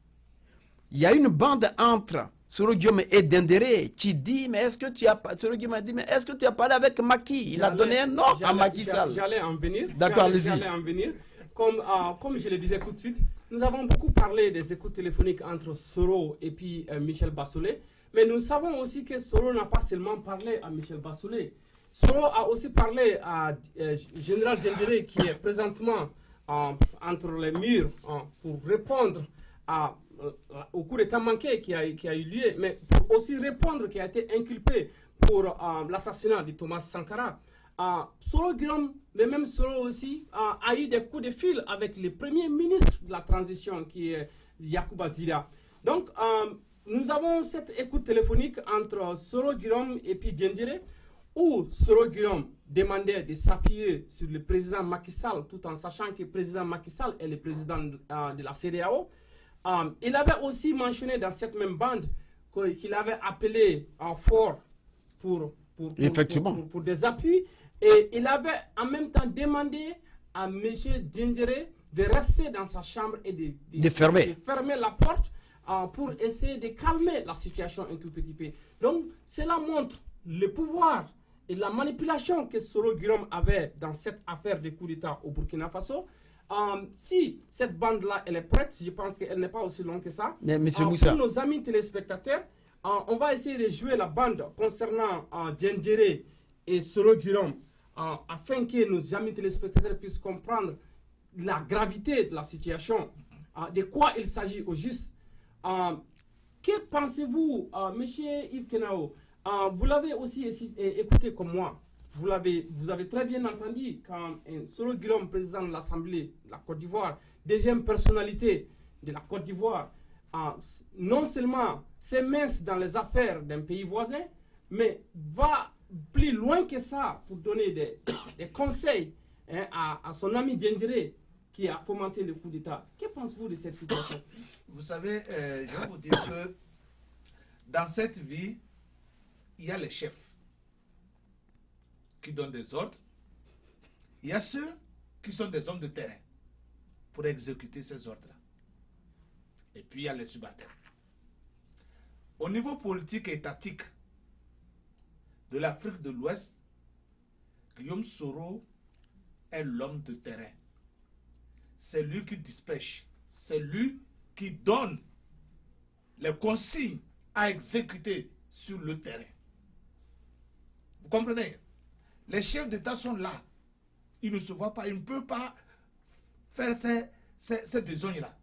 Il y a une bande entre Soro Guillaume et Dendéré qui dit, mais est-ce que tu as Soro Guillaume a dit, mais est-ce que tu as parlé avec Macky? Il a donné un nom à Macky Sall. J'allais en venir. D'accord, allez-y. J'allais en venir. Comme, euh, comme je le disais tout de suite, nous avons beaucoup parlé des écoutes téléphoniques entre Soro et puis euh, Michel Bassolé. Mais nous savons aussi que Soro n'a pas seulement parlé à Michel Bassolé. Soro a aussi parlé à euh, Général Dendéré qui est présentement euh, entre les murs euh, pour répondre à, euh, au coup d'état manqué qui a, qui a eu lieu, mais pour aussi répondre qui a été inculpé pour euh, l'assassinat de Thomas Sankara. Uh, Soro Guillaume, mais même Soro aussi, uh, a eu des coups de fil avec le premier ministre de la transition qui est Yacouba Zira. Donc, uh, nous avons cette écoute téléphonique entre Soro Guillaume et puis Dendéré, où Soro Guillaume demandait de s'appuyer sur le président Macky Sall, tout en sachant que le président Macky Sall est le président uh, de la C E D A O. Um, il avait aussi mentionné dans cette même bande qu'il avait appelé uh, fort pour, pour, pour, Effectivement. pour, pour, pour des appuis. Et il avait en même temps demandé à M. Dendéré de rester dans sa chambre et de, de, de, fermer. de fermer la porte uh, pour essayer de calmer la situation un tout petit peu. Donc, cela montre le pouvoir et la manipulation que Soro Guillaume avait dans cette affaire de coup d'État au Burkina Faso. Um, si cette bande-là, elle est prête, je pense qu'elle n'est pas aussi longue que ça. Mais, monsieur uh, Moussa. Pour nos amis téléspectateurs, uh, on va essayer de jouer la bande concernant uh, Dendéré et Soro Guillaume, uh, afin que nos amis téléspectateurs puissent comprendre la gravité de la situation, uh, de quoi il s'agit au juste. Uh, que pensez-vous, uh, monsieur Yves Kenao? uh, Vous l'avez aussi écouté comme moi. Vous, avez, vous avez très bien entendu quand uh, Soro Guillaume, président de l'Assemblée de la Côte d'Ivoire, deuxième personnalité de la Côte d'Ivoire, uh, non seulement s'émince dans les affaires d'un pays voisin, mais va plus loin que ça pour donner des, des conseils hein, à, à son ami Dendéré qui a fomenté le coup d'État. Que pensez-vous de cette situation? Vous savez, euh, je vais vous dire que dans cette vie, il y a les chefs qui donnent des ordres. Il y a ceux qui sont des hommes de terrain pour exécuter ces ordres-là. Et puis il y a les subalternes. Au niveau politique et étatique de l'Afrique de l'Ouest, Guillaume Soro est l'homme de terrain. C'est lui qui dispêche. C'est lui qui donne les consignes à exécuter sur le terrain. Vous comprenez? Les chefs d'État sont là. Ils ne se voient pas. Ils ne peuvent pas faire ces, ces, ces besognes-là.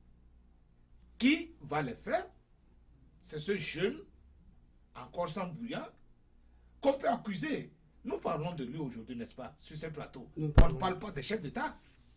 Qui va les faire? C'est ce jeune, encore sans bouillant, qu'on peut accuser. Nous parlons de lui aujourd'hui, n'est-ce pas, sur ce plateau. On ne parle pas des chefs d'État.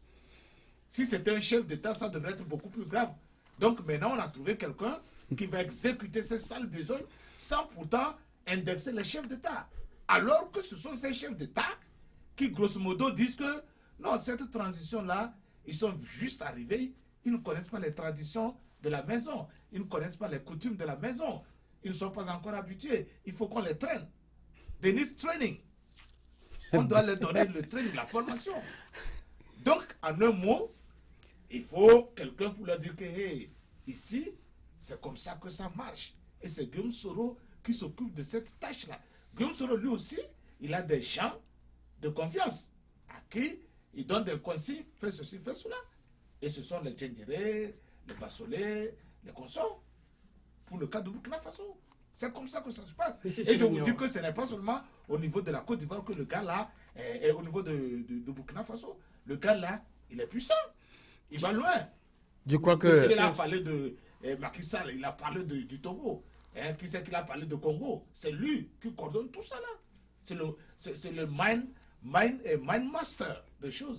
Si c'était un chef d'État, ça devrait être beaucoup plus grave. Donc maintenant, on a trouvé quelqu'un qui va exécuter ces sales besognes sans pourtant indexer les chefs d'État. Alors que ce sont ces chefs d'État qui, grosso modo, disent que non, cette transition-là, ils sont juste arrivés, ils ne connaissent pas les traditions de la maison, ils ne connaissent pas les coutumes de la maison, ils ne sont pas encore habitués, il faut qu'on les traîne. They need training. On doit leur donner le training, la formation. Donc, en un mot, il faut quelqu'un pour leur dire que hey, ici, c'est comme ça que ça marche. Et c'est Guillaume Soro qui s'occupe de cette tâche-là. Guillaume Soro, lui aussi, il a des gens de confiance à qui il donne des consignes, fais ceci, fais cela. Et ce sont les Dendéré, les Bassolé, les consorts, pour le cas de Burkina Faso. C'est comme ça que ça se passe. Et je vous dis que ce n'est pas seulement au niveau de la Côte d'Ivoire que le gars là, et au niveau de, de, de Burkina Faso, le gars là, il est puissant. Il va loin. Je crois que... Il a parlé de eh, Macky Sall, il a parlé de, du Togo. Hein, qui c'est qu'il a parlé de Congo? C'est lui qui coordonne tout ça là. C'est le, c'est, c'est le mind, mind, eh, mind master des choses.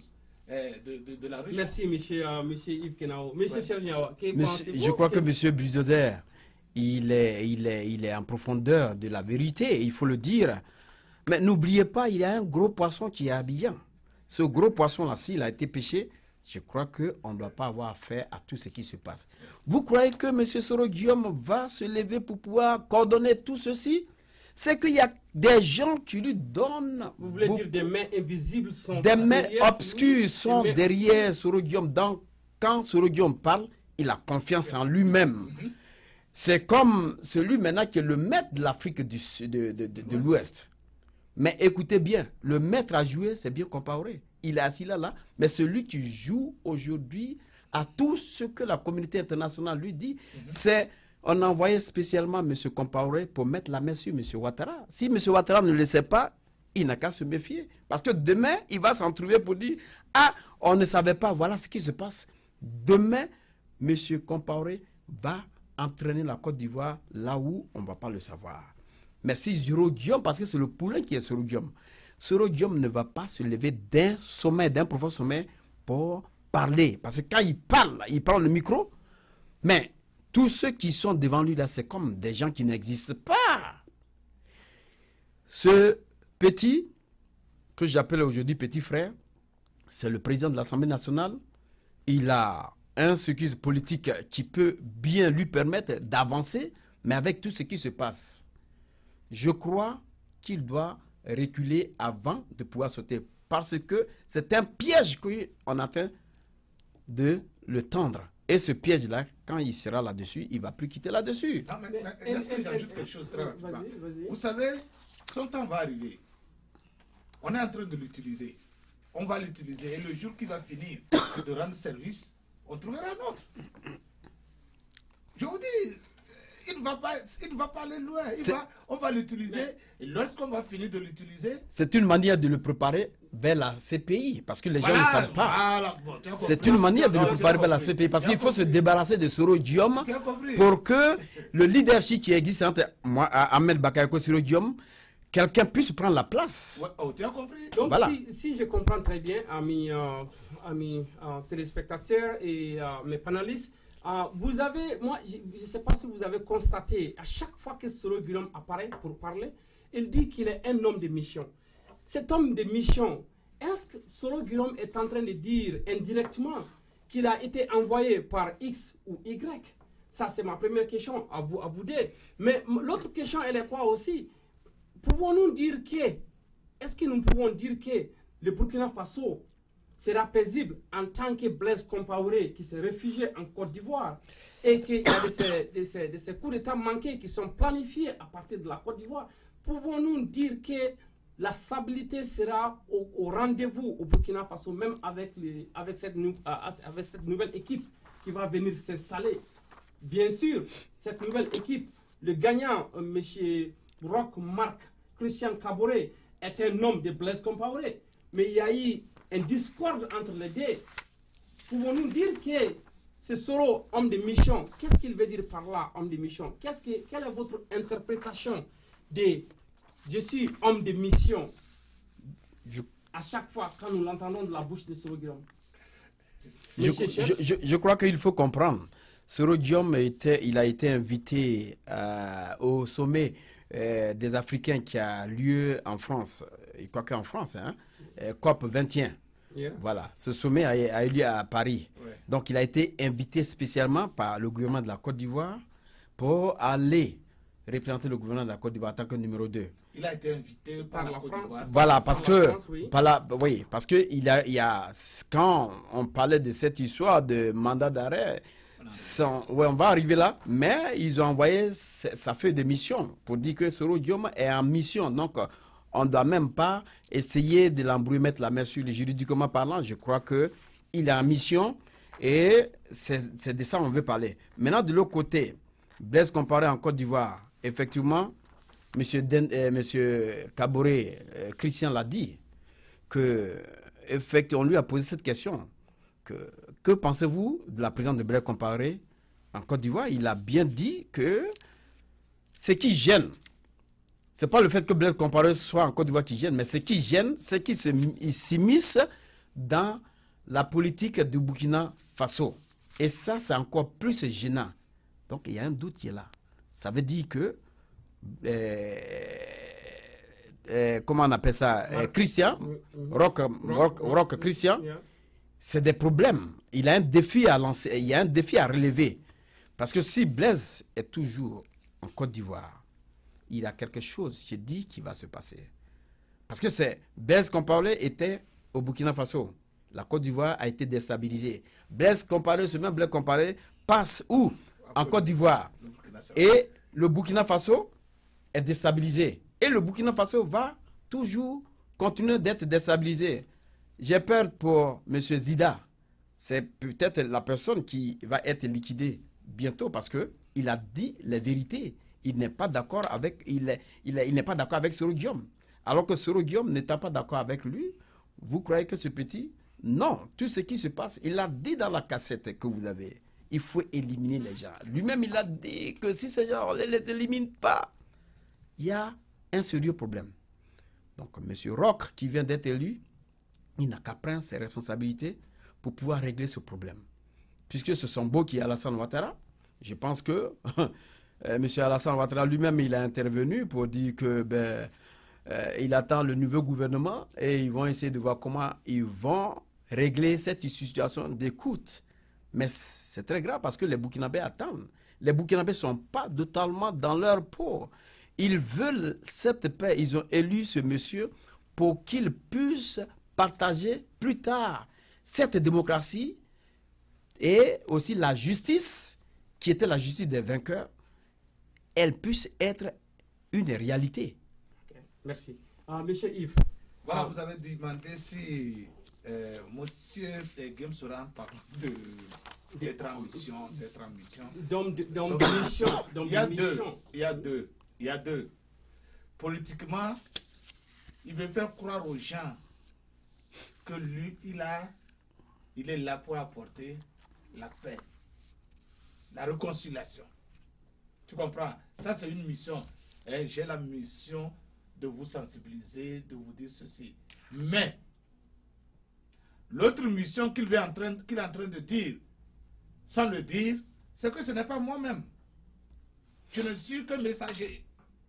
euh, de, de, de la région. Merci, monsieur, euh, monsieur Yves Kenao. Monsieur Ouais. Serge Niawa, que Monsieur- pensez-vous? je crois que Qu'est-ce- M. Bulldozer, il est, il, est, il est en profondeur de la vérité, il faut le dire. Mais n'oubliez pas, il y a un gros poisson qui est habillant. Ce gros poisson-là, s'il a été pêché, je crois qu'on ne doit pas avoir affaire à tout ce qui se passe. Vous croyez que M. Soro Guillaume va se lever pour pouvoir coordonner tout ceci? C'est qu'il y a des gens qui lui donnent Vous voulez beaucoup- dire des mains invisibles sont des mains derrière obscures lui? sont Des mains derrière Soro Guillaume. Donc, quand Soro Guillaume parle, il a confiance en lui-même. C'est comme celui maintenant qui est le maître de l'Afrique du Sud- de, de, de, de l'Ouest. Mais écoutez bien, le maître à jouer, c'est bien Compaoré. Il est assis là, là. Mais celui qui joue aujourd'hui à tout ce que la communauté internationale lui dit, c'est... On a envoyé spécialement M. Compaoré pour mettre la main sur M. Ouattara. Si M. Ouattara ne le sait pas, il n'a qu'à se méfier. Parce que demain, il va s'en trouver pour dire « Ah, on ne savait pas, voilà ce qui se passe. » Demain, M. Compaoré va entraîner la Côte d'Ivoire là où on ne va pas le savoir. Mais si Soro Guillaume, parce que c'est le poulain qui est Soro Guillaume, Soro Guillaume ne va pas se lever d'un sommet, d'un profond sommet pour parler. Parce que quand il parle, il prend le micro, mais tous ceux qui sont devant lui là, c'est comme des gens qui n'existent pas. Ce petit, que j'appelle aujourd'hui petit frère, c'est le président de l'Assemblée nationale. Il a un circuit politique qui peut bien lui permettre d'avancer, mais avec tout ce qui se passe, je crois qu'il doit reculer avant de pouvoir sauter. Parce que c'est un piège qu'on est en train de le tendre. Et ce piège-là, quand il sera là-dessus, il ne va plus quitter là-dessus. Non, mais, Mais- mais est-ce que et- j'ajoute et- quelque chose très rapidement? Vas-y, vas-y. Vous savez, son temps va arriver. On est en train de l'utiliser. On va l'utiliser. Et le jour qu'il va finir de rendre service, on trouvera un autre. Je vous dis, il ne va pas, il ne va pas aller loin. Il C'est- va, on va l'utiliser. Et lorsqu'on va finir de l'utiliser, C'est une manière de le préparer vers la C P I, parce que les gens ne voilà, savent pas. voilà. Bon, tu as C'est compris. une manière de Non, le tu as préparer vers la compris. C P I, parce Tu as qu'il faut se compris. débarrasser de Soro Guillaume Tu as compris. pour que le leadership qui existe entre moi, Ahmed Bakayoko et Soro Guillaume, quelqu'un puisse prendre la place. Ouais, oh, tu as compris. Donc, Voilà. si, si je comprends très bien, amis, euh, amis euh, téléspectateurs et euh, mes panélistes, euh, vous avez, moi, je ne sais pas si vous avez constaté, à chaque fois que Soro Guillaume apparaît pour parler, il dit qu'il est un homme de mission. Cet homme de mission, est-ce que Soro Guillaume est en train de dire indirectement qu'il a été envoyé par X ou Y? Ça, c'est ma première question à vous, à vous deux. Mais m- l'autre question, elle est quoi aussi? Pouvons-nous dire que, est-ce que nous pouvons dire que le Burkina Faso sera paisible en tant que Blaise Compaoré qui s'est réfugié en Côte d'Ivoire et qu'il y a de ces, de ces- de ces coups d'État manqués qui sont planifiés à partir de la Côte d'Ivoire? Pouvons-nous dire que la stabilité sera au, au rendez-vous au Burkina Faso, même avec, les, avec, cette, nou- euh, avec cette nouvelle équipe qui va venir s'installer? Bien sûr, cette nouvelle équipe, le gagnant, euh, M. Roch Marc Christian Kaboré, est un homme de Blaise Compaoré. Mais il y a eu un discorde entre les deux. Pouvons-nous dire que ce Soro, homme de mission, qu'est-ce qu'il veut dire par là, homme de mission? Qu'est-ce que, quelle est votre interprétation de je suis homme de mission Je- à chaque fois quand nous l'entendons de la bouche de Soro Guillaume? Je, Monsieur Chef? je- je- je crois qu'il faut comprendre. Soro Guillaume était, il a été invité euh, au sommet euh, des Africains qui a lieu en France, et quoi qu'en France, hein, euh, COP vingt et un. Yeah. Voilà, ce sommet a, a eu lieu à Paris. Ouais. Donc il a été invité spécialement par le gouvernement de la Côte d'Ivoire pour aller représenter le gouvernement de la Côte d'Ivoire en tant que numéro deux. Il a été invité par, Par la la Côte France. d'Ivoire. Voilà, parce Par la que, France, oui. par la- oui, parce que il a, il y a, quand on parlait de cette histoire de mandat d'arrêt, sans- ouais, on va arriver là, mais ils ont envoyé sa sa feuille de mission pour dire que Soro Guillaume est en mission. Donc, euh, on ne doit même pas essayer de l'embrouiller, mettre la main sur les juridiquement parlant. Je crois qu'il est en mission et c'est c'est de ça qu'on veut parler. Maintenant, de l'autre côté, Blaise Compaoré en Côte d'Ivoire, effectivement, Monsieur, Den, euh, Monsieur Kaboré, euh, Christian l'a dit, que effectivement, on lui a posé cette question. Que, que pensez-vous de la présence de Blaise Compaoré en Côte d'Ivoire? Il a bien dit que ce qui gêne, ce n'est pas le fait que Blaise Compaoré soit en Côte d'Ivoire qui gêne, mais ce qui gêne, c'est qu'il se- il s'immisce dans la politique du Burkina Faso. Et ça, c'est encore plus gênant. Donc, il y a un doute qui est là. Ça veut dire que, euh, euh, comment on appelle ça, euh, Christian, Rock, Rock, Rock Christian, c'est des problèmes. Il a un défi à lancer, il y a un défi à relever. Parce que si Blaise est toujours en Côte d'Ivoire, il y a quelque chose, je dis, qui va se passer. Parce que c'est Blaise Compaoré était au Burkina Faso. La Côte d'Ivoire a été déstabilisée. Blaise Compaoré, ce même Blaise Compaoré, passe où? En Côte d'Ivoire. Et le Burkina Faso est déstabilisé. Et le Burkina Faso va toujours continuer d'être déstabilisé. J'ai peur pour M. Zida. C'est peut-être la personne qui va être liquidée bientôt parce qu'il a dit les vérités. Il n'est pas d'accord avec, il est, il est, il n'est pas d'accord avec Soro Guillaume. Alors que Soro Guillaume n'étant pas d'accord avec lui, vous croyez que ce petit... Non, tout ce qui se passe, il a dit dans la cassette que vous avez, il faut éliminer les gens. Lui-même, il a dit que si ces gens, on ne les élimine pas, il y a un sérieux problème. Donc, M. Roch, qui vient d'être élu, il n'a qu'à prendre ses responsabilités pour pouvoir régler ce problème. Puisque ce sont beaux qui est Alassane Ouattara, je pense que M. Alassane Ouattara lui-même, il a intervenu pour dire que ben, euh, il attend le nouveau gouvernement et ils vont essayer de voir comment ils vont régler cette situation d'écoute. Mais c'est très grave parce que les Burkinabés attendent. Les Burkinabés ne sont pas totalement dans leur peau. Ils veulent cette paix. Ils ont élu ce monsieur pour qu'il puisse partager plus tard cette démocratie et aussi la justice, qui était la justice des vainqueurs, elle puisse être une réalité. Okay. Merci. Uh, Monsieur Yves. Voilà, uh, vous avez demandé si euh, Monsieur Guillaume sera en parlant de d'être en mission, d'être en mission. Donc, donc, donc, mission, donc il y a deux, il y a deux, il y a deux. Politiquement, il veut faire croire aux gens que lui, il a, il est là pour apporter la paix, la réconciliation. Tu comprends? Ça, c'est une mission. Eh, j'ai la mission de vous sensibiliser, de vous dire ceci. Mais, l'autre mission qu'il est en train, qu'il est en train de dire, sans le dire, c'est que ce n'est pas moi-même. Je ne suis que messager.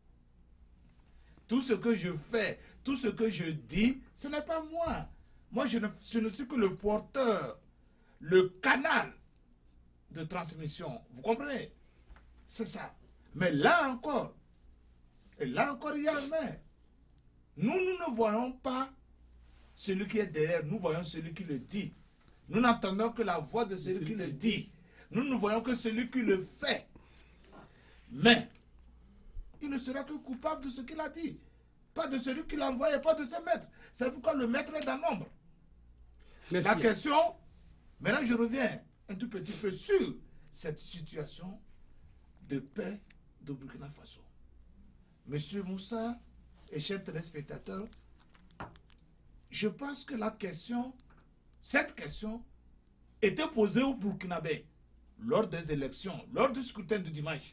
Tout ce que je fais, tout ce que je dis, ce n'est pas moi. Moi, je ne, je ne suis que le porteur, le canal de transmission. Vous comprenez? C'est ça. Mais là encore, et là encore, il y a un mais. Nous, nous ne voyons pas celui qui est derrière, nous voyons celui qui le dit. Nous n'entendons que la voix de celui qui le dit. Nous ne voyons que celui qui le fait. Mais, il ne sera que coupable de ce qu'il a dit. Pas de celui qui l'a envoyé, pas de ses maîtres. C'est pourquoi le maître est dans l'ombre. La question, maintenant je reviens un tout petit peu sur cette situation de paix de Burkina Faso. Monsieur Moussa et chers téléspectateurs, je pense que la question, cette question, était posée aux Burkinabés lors des élections, lors du scrutin du dimanche.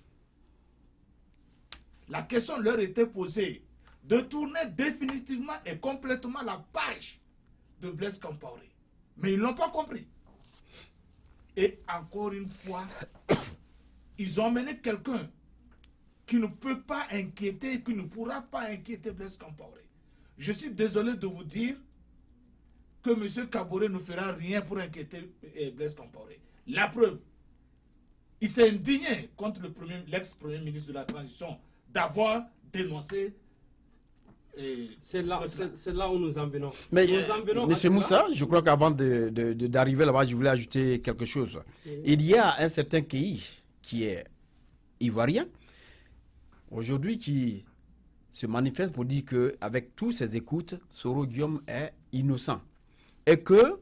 La question leur était posée de tourner définitivement et complètement la page de Blaise Compaoré. Mais ils n'ont pas compris. Et encore une fois, ils ont mené quelqu'un qui ne peut pas inquiéter, qui ne pourra pas inquiéter Blaise Compaoré. Je suis désolé de vous dire que M. Kaboré ne fera rien pour inquiéter Blaise Compaoré. La preuve, il s'est indigné contre l'ex-premier ministre de la transition d'avoir dénoncé. C'est là, là où nous en venons. Mais nous euh, en venons Monsieur Moussa, je crois qu'avant d'arriver de, de, de, là-bas, je voulais ajouter quelque chose. Oui. Il y a un certain pays qui est ivoirien, aujourd'hui, qui se manifeste pour dire qu'avec tous ses écoutes, Soro Guillaume est innocent. Et que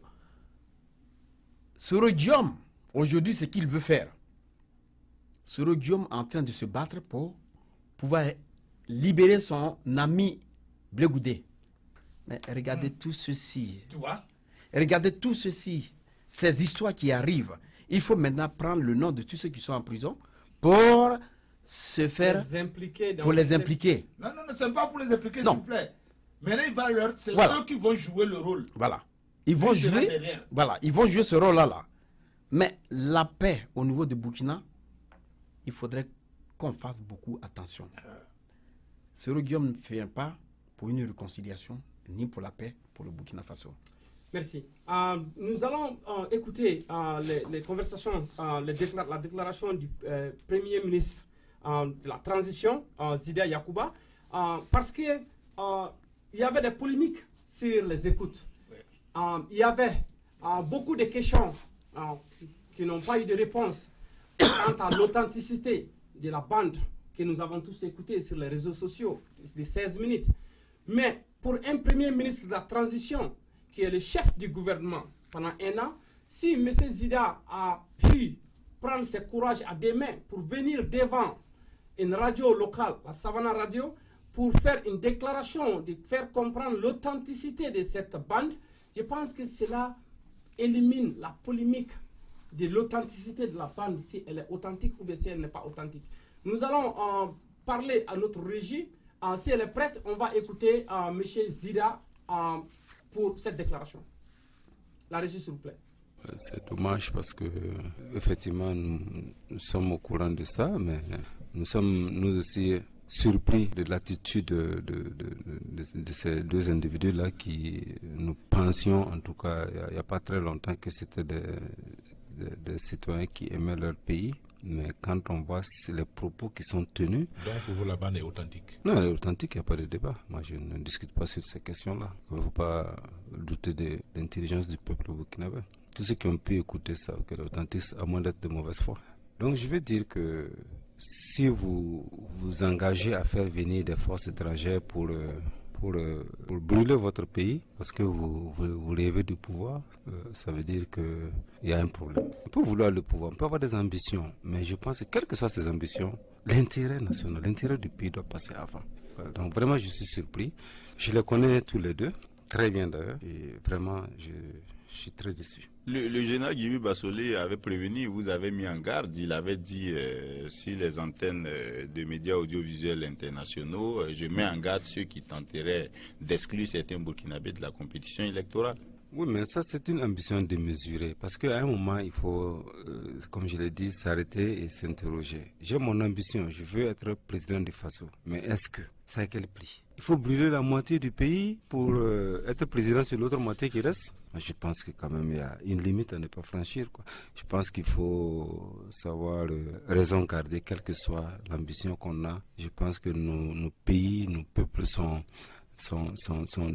Soro Guillaume, aujourd'hui, ce qu'il veut faire, Soro Guillaume est en train de se battre pour pouvoir libérer son ami Blé Goudé. Mais regardez mmh. tout ceci. Tu vois? Regardez tout ceci. Ces histoires qui arrivent. Il faut maintenant prendre le nom de tous ceux qui sont en prison pour se faire... Les impliquer dans pour les impliquer. Non, non, non, ce n'est pas pour les impliquer, s'il vous plaît. Maintenant, il va leur... c'est voilà. eux qui vont jouer le rôle. Voilà. Ils vont Il sera jouer, derrière. voilà, ils vont jouer ce rôle-là. Là. Mais la paix au niveau de Burkina, il faudrait qu'on fasse beaucoup attention. Ce Guillaume ne fait pas pour une réconciliation, ni pour la paix pour le Burkina Faso. Merci. Euh, nous allons euh, écouter euh, les, les conversations, euh, les décla la déclaration du euh, Premier ministre euh, de la transition, euh, Zida Yacouba, euh, parce qu'il euh, y avait des polémiques sur les écoutes. Euh, il y avait euh, beaucoup de questions euh, qui n'ont pas eu de réponse quant à l'authenticité de la bande que nous avons tous écoutée sur les réseaux sociaux de seize minutes. Mais pour un Premier ministre de la transition, qui est le chef du gouvernement pendant un an, si M. Zida a pu prendre ses courages à deux mains pour venir devant une radio locale, la Savannah Radio, pour faire une déclaration, de faire comprendre l'authenticité de cette bande, je pense que cela élimine la polémique de l'authenticité de la bande, si elle est authentique ou bien si elle n'est pas authentique. Nous allons euh, parler à notre régie. Euh, si elle est prête, on va écouter euh, M. Zida euh, pour cette déclaration. La régie, s'il vous plaît. C'est dommage parce que effectivement nous, nous sommes au courant de ça, mais nous sommes nous aussi surpris de l'attitude de, de, de, de, de ces deux individus-là qui nous pensions, en tout cas il n'y a, a pas très longtemps, que c'était des, des, des citoyens qui aimaient leur pays. Mais quand on voit les propos qui sont tenus... Donc pour vous la bande est authentique? Non, elle est authentique, il n'y a pas de débat. Moi je ne discute pas sur ces questions-là. Il ne faut pas douter de l'intelligence du peuple burkinabé. Tous ceux qui ont pu écouter ça, qu'elle est authentique, à moins d'être de mauvaise foi. Donc je vais dire que si vous vous engagez à faire venir des forces étrangères pour... Euh, Pour, euh, pour brûler votre pays, parce que vous, vous, vous rêvez du pouvoir, euh, ça veut dire qu'il y a un problème. On peut vouloir le pouvoir, on peut avoir des ambitions, mais je pense que quelles que soient ces ambitions, l'intérêt national, l'intérêt du pays doit passer avant. Voilà, donc vraiment, je suis surpris. Je les connais tous les deux, très bien d'ailleurs, et vraiment, je, je suis très déçu. Le, le général Guibi Bassolé avait prévenu, vous avez mis en garde, il avait dit euh, sur les antennes euh, de médias audiovisuels internationaux, euh, je mets en garde ceux qui tenteraient d'exclure certains Burkinabés de la compétition électorale. Oui, mais ça c'est une ambition démesurée, parce qu'à un moment il faut, euh, comme je l'ai dit, s'arrêter et s'interroger. J'ai mon ambition, je veux être président du Faso, mais est-ce que, c'est à quel prix? Il faut brûler la moitié du pays pour euh, être président sur l'autre moitié qui reste? Je pense que quand même il y a une limite à ne pas franchir, quoi. Je pense qu'il faut savoir euh, raison garder, quelle que soit l'ambition qu'on a. Je pense que nos, nos pays, nos peuples sont, sont, sont, sont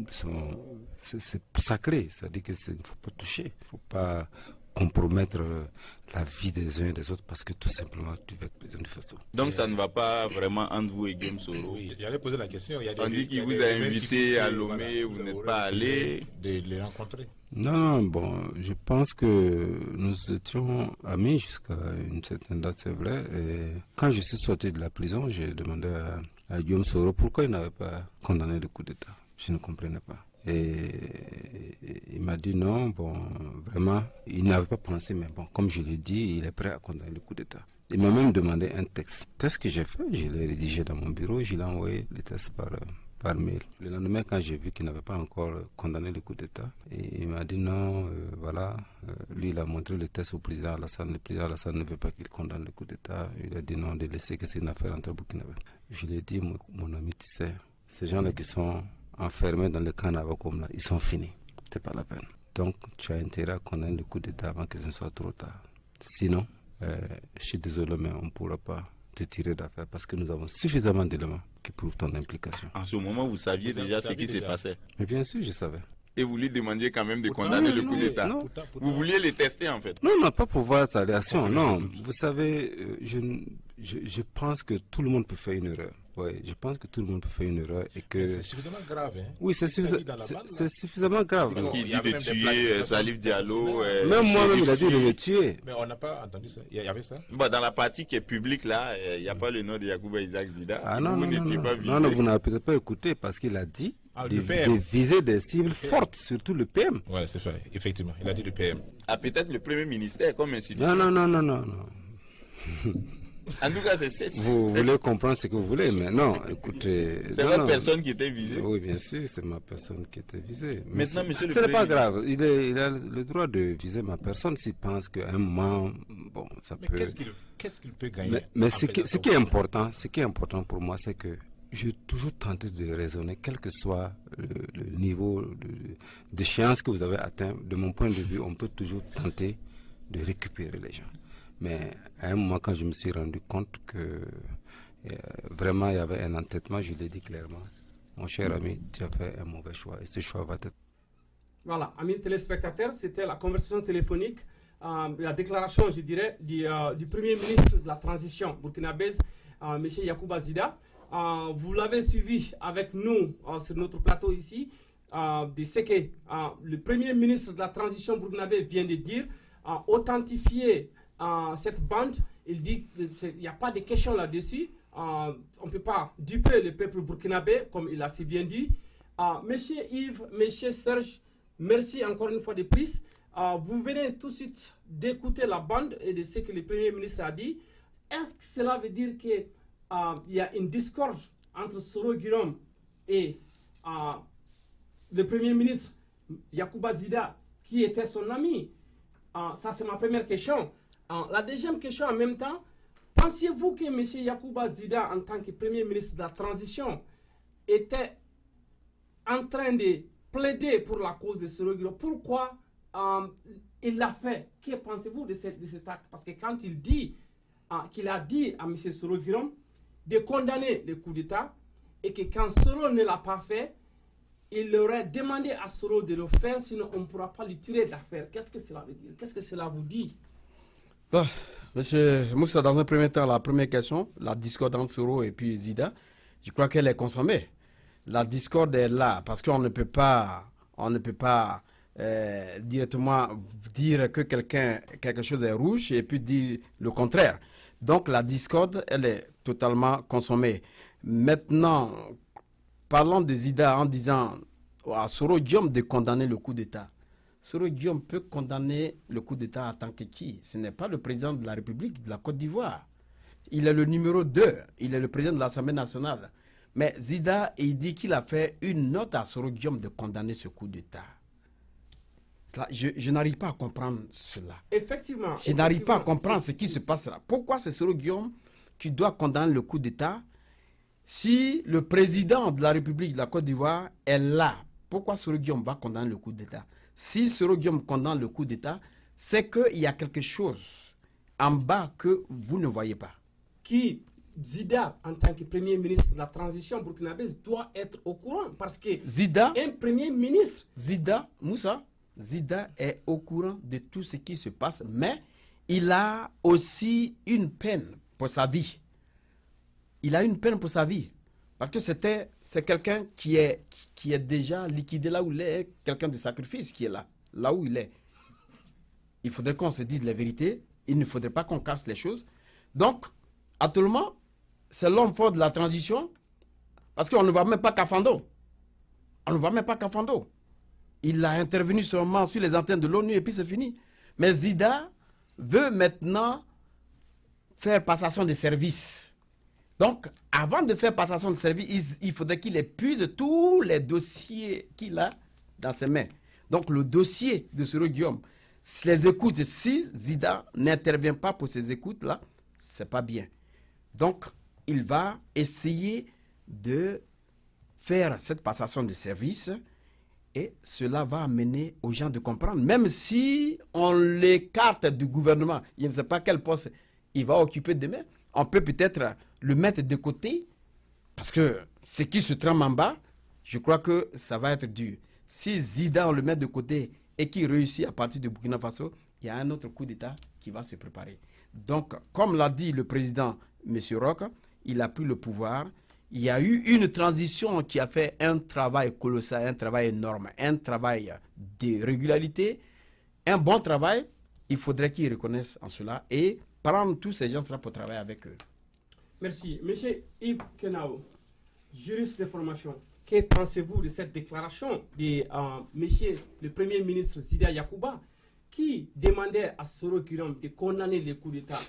c'est sacré, c'est-à-dire qu'il ne faut pas toucher, il ne faut pas compromettre la vie des uns et des autres parce que tout simplement tu vas être président du Faso. Donc ça ne va pas vraiment entre vous et Guillaume Soro. Oui, j'allais poser la question. Il y a des, on dit qu'il vous a, a invité à Lomé, vous n'êtes pas allé. De les rencontrer. Non, bon, je pense que nous étions amis jusqu'à une certaine date, c'est vrai. Et quand je suis sorti de la prison, j'ai demandé à, à Guillaume Soro pourquoi il n'avait pas condamné le coup d'État. Je ne comprenais pas. Et il m'a dit non, bon, vraiment, il n'avait pas pensé, mais bon, comme je l'ai dit, il est prêt à condamner le coup d'État. Il m'a même demandé un texte. Texte que j'ai fait, je l'ai rédigé dans mon bureau et je l'ai envoyé le texte par, par mail. Le lendemain, quand j'ai vu qu'il n'avait pas encore condamné le coup d'État, il m'a dit non, euh, voilà, euh, lui il a montré le texte au président Alassane. Le président Alassane ne veut pas qu'il condamne le coup d'État. Il a dit non, de laisser que c'est une affaire entre Burkinabé. Je lui ai dit, mon, mon ami, tu sais, ces gens-là qui sont enfermés dans le camp Navakom là, ils sont finis. C'est pas la peine. Donc, tu as intérêt à condamner le coup d'État avant que ce ne soit trop tard. Sinon, euh, je suis désolé, mais on ne pourra pas te tirer d'affaire parce que nous avons suffisamment d'éléments qui prouvent ton implication. En ce moment, vous saviez vous déjà ce qui s'est passé? Mais bien sûr, je savais. Et vous lui demandiez quand même de condamner non, le coup d'État. Vous vouliez les tester en fait? Non, non, pas pour voir sa réaction. Non, vous savez, je, je, je pense que tout le monde peut faire une erreur. Oui, je pense que tout le monde peut faire une erreur et que... C'est suffisamment grave, hein? Oui, c'est suffisamment, suffisamment grave. Parce qu'il dit de tuer Salif Diallo... Euh, même moi-même, il a dit de le tuer. Mais on n'a pas entendu ça. Il y avait ça? Bon, dans la partie qui est publique, là, il n'y a pas le nom de Yacouba Isaac Zida. Ah non, vous non, non, pas non. non, non, vous n'avez peut-être pas écouté parce qu'il a dit ah, de, de viser des cibles fortes, surtout le P M. Oui, c'est vrai, effectivement. Il a dit le P M. Ah, peut-être le premier ministère comme institution. Non, non, non, non, non. non. En tout cas, c'est... Vous voulez comprendre ce que vous voulez, mais non, écoutez... C'est votre personne qui était visée. Oui, bien sûr, c'est ma personne qui était visée. Mais Maintenant, monsieur le ce n'est pas Président... grave. Il, est, il a le droit de viser ma personne s'il pense qu'à un moment, bon, ça mais peut... qu'est-ce qu'il qu'est-ce qu'il peut gagner? Mais, mais ce, qui, ce qui est important, ce qui est important pour moi, c'est que j'ai toujours tenté de raisonner, quel que soit le, le niveau d'échéance que vous avez atteint. De mon point de vue, on peut toujours tenter de récupérer les gens. Mais à un moment, quand je me suis rendu compte que euh, vraiment il y avait un entêtement, je l'ai dit clairement, mon cher ami, tu as fait un mauvais choix et ce choix va être... Voilà, amis téléspectateurs, c'était la conversation téléphonique, euh, la déclaration, je dirais, du, euh, du Premier ministre de la Transition burkinabèse, euh, M. Yacouba Zida. Euh, vous l'avez suivi avec nous euh, sur notre plateau ici, euh, de ce que euh, le Premier ministre de la Transition burkinabèse vient de dire, euh, authentifier euh, cette bande. Il dit qu'il n'y a pas de question là-dessus. Euh, on ne peut pas duper le peuple burkinabé, comme il a si bien dit. Euh, Monsieur Yves, Monsieur Serge, merci encore une fois de plus. Euh, vous venez tout de suite d'écouter la bande et de ce que le Premier ministre a dit. Est-ce que cela veut dire qu'il euh, y a une discorde entre Soro Guillaume et euh, le Premier ministre Yacouba Zida, qui était son ami? euh, Ça, c'est ma première question. Euh, la deuxième question en même temps, pensez-vous que M. Yacouba Zida, en tant que Premier ministre de la Transition, était en train de plaider pour la cause de Soro Guillaume? Pourquoi euh, il l'a fait? Que pensez-vous de, de cet acte? Parce que quand il dit euh, qu'il a dit à M. Soro Guillaume de condamner le coup d'État et que quand Soro ne l'a pas fait, il aurait demandé à Soro de le faire, sinon on ne pourra pas lui tirer d'affaire. Qu'est-ce que cela veut dire? Qu'est-ce que cela vous dit? Bon, Monsieur Moussa, dans un premier temps, la première question, la discorde entre Soro et puis Zida, je crois qu'elle est consommée. La discorde est là parce qu'on ne peut pas, on ne peut pas euh, directement dire que quelqu'un, quelque chose est rouge et puis dire le contraire. Donc la discorde, elle est totalement consommée. Maintenant, parlons de Zida en disant à Soro Guillaume de condamner le coup d'État. Soro Guillaume peut condamner le coup d'État en tant que qui? Ce n'est pas le président de la République de la Côte d'Ivoire. Il est le numéro deux. Il est le président de l'Assemblée nationale. Mais Zida, il dit qu'il a fait une note à Soro Guillaume de condamner ce coup d'État. Je, je n'arrive pas à comprendre cela. Effectivement. Je n'arrive pas à comprendre ce qui se passe là. Pourquoi c'est Soro Guillaume qui doit condamner le coup d'État si le président de la République de la Côte d'Ivoire est là? Pourquoi Soro Guillaume va condamner le coup d'État? Si Soro Guillaume condamne le coup d'État, c'est qu'il y a quelque chose en bas que vous ne voyez pas. Qui, Zida, en tant que Premier ministre de la Transition burkinabèse, doit être au courant. Parce que Zida, un Premier ministre... Zida, Moussa, Zida est au courant de tout ce qui se passe, mais il a aussi une peine pour sa vie. Il a une peine pour sa vie. Parce que c'était, c'est quelqu'un qui est, qui est déjà liquidé là où il est, quelqu'un de sacrifice qui est là, là où il est. Il faudrait qu'on se dise la vérité, il ne faudrait pas qu'on casse les choses. Donc, actuellement, c'est l'homme fort de la transition, parce qu'on ne voit même pas Kafando. On ne voit même pas Kafando. Il a intervenu seulement sur les antennes de l'ONU et puis c'est fini. Mais Zida veut maintenant faire passation de service. Donc, avant de faire passation de service, il, il faudrait qu'il épuise tous les dossiers qu'il a dans ses mains. Donc, le dossier de Soro Guillaume, les écoutes, si Zida n'intervient pas pour ces écoutes-là, c'est pas bien. Donc, il va essayer de faire cette passation de service et cela va amener aux gens de comprendre. Même si on l'écarte du gouvernement, il ne sait pas quel poste il va occuper demain, on peut peut-être le mettre de côté parce que ce qui se trame en bas, je crois que ça va être dur. Si Zida, on le met de côté et qu'il réussit à partir de Burkina Faso, il y a un autre coup d'État qui va se préparer. Donc, comme l'a dit le président M. Roch, il a pris le pouvoir. Il y a eu une transition qui a fait un travail colossal, un travail énorme, un travail de régularité, un bon travail. Il faudrait qu'ils reconnaissent en cela et prendre tous ces gens-là pour travailler avec eux. Merci. Monsieur Yves Kenao, juriste de formation, que pensez-vous de cette déclaration de euh, monsieur le Premier ministre Zida Yacouba qui demandait à Soro Guillaume de condamner les coups d'État?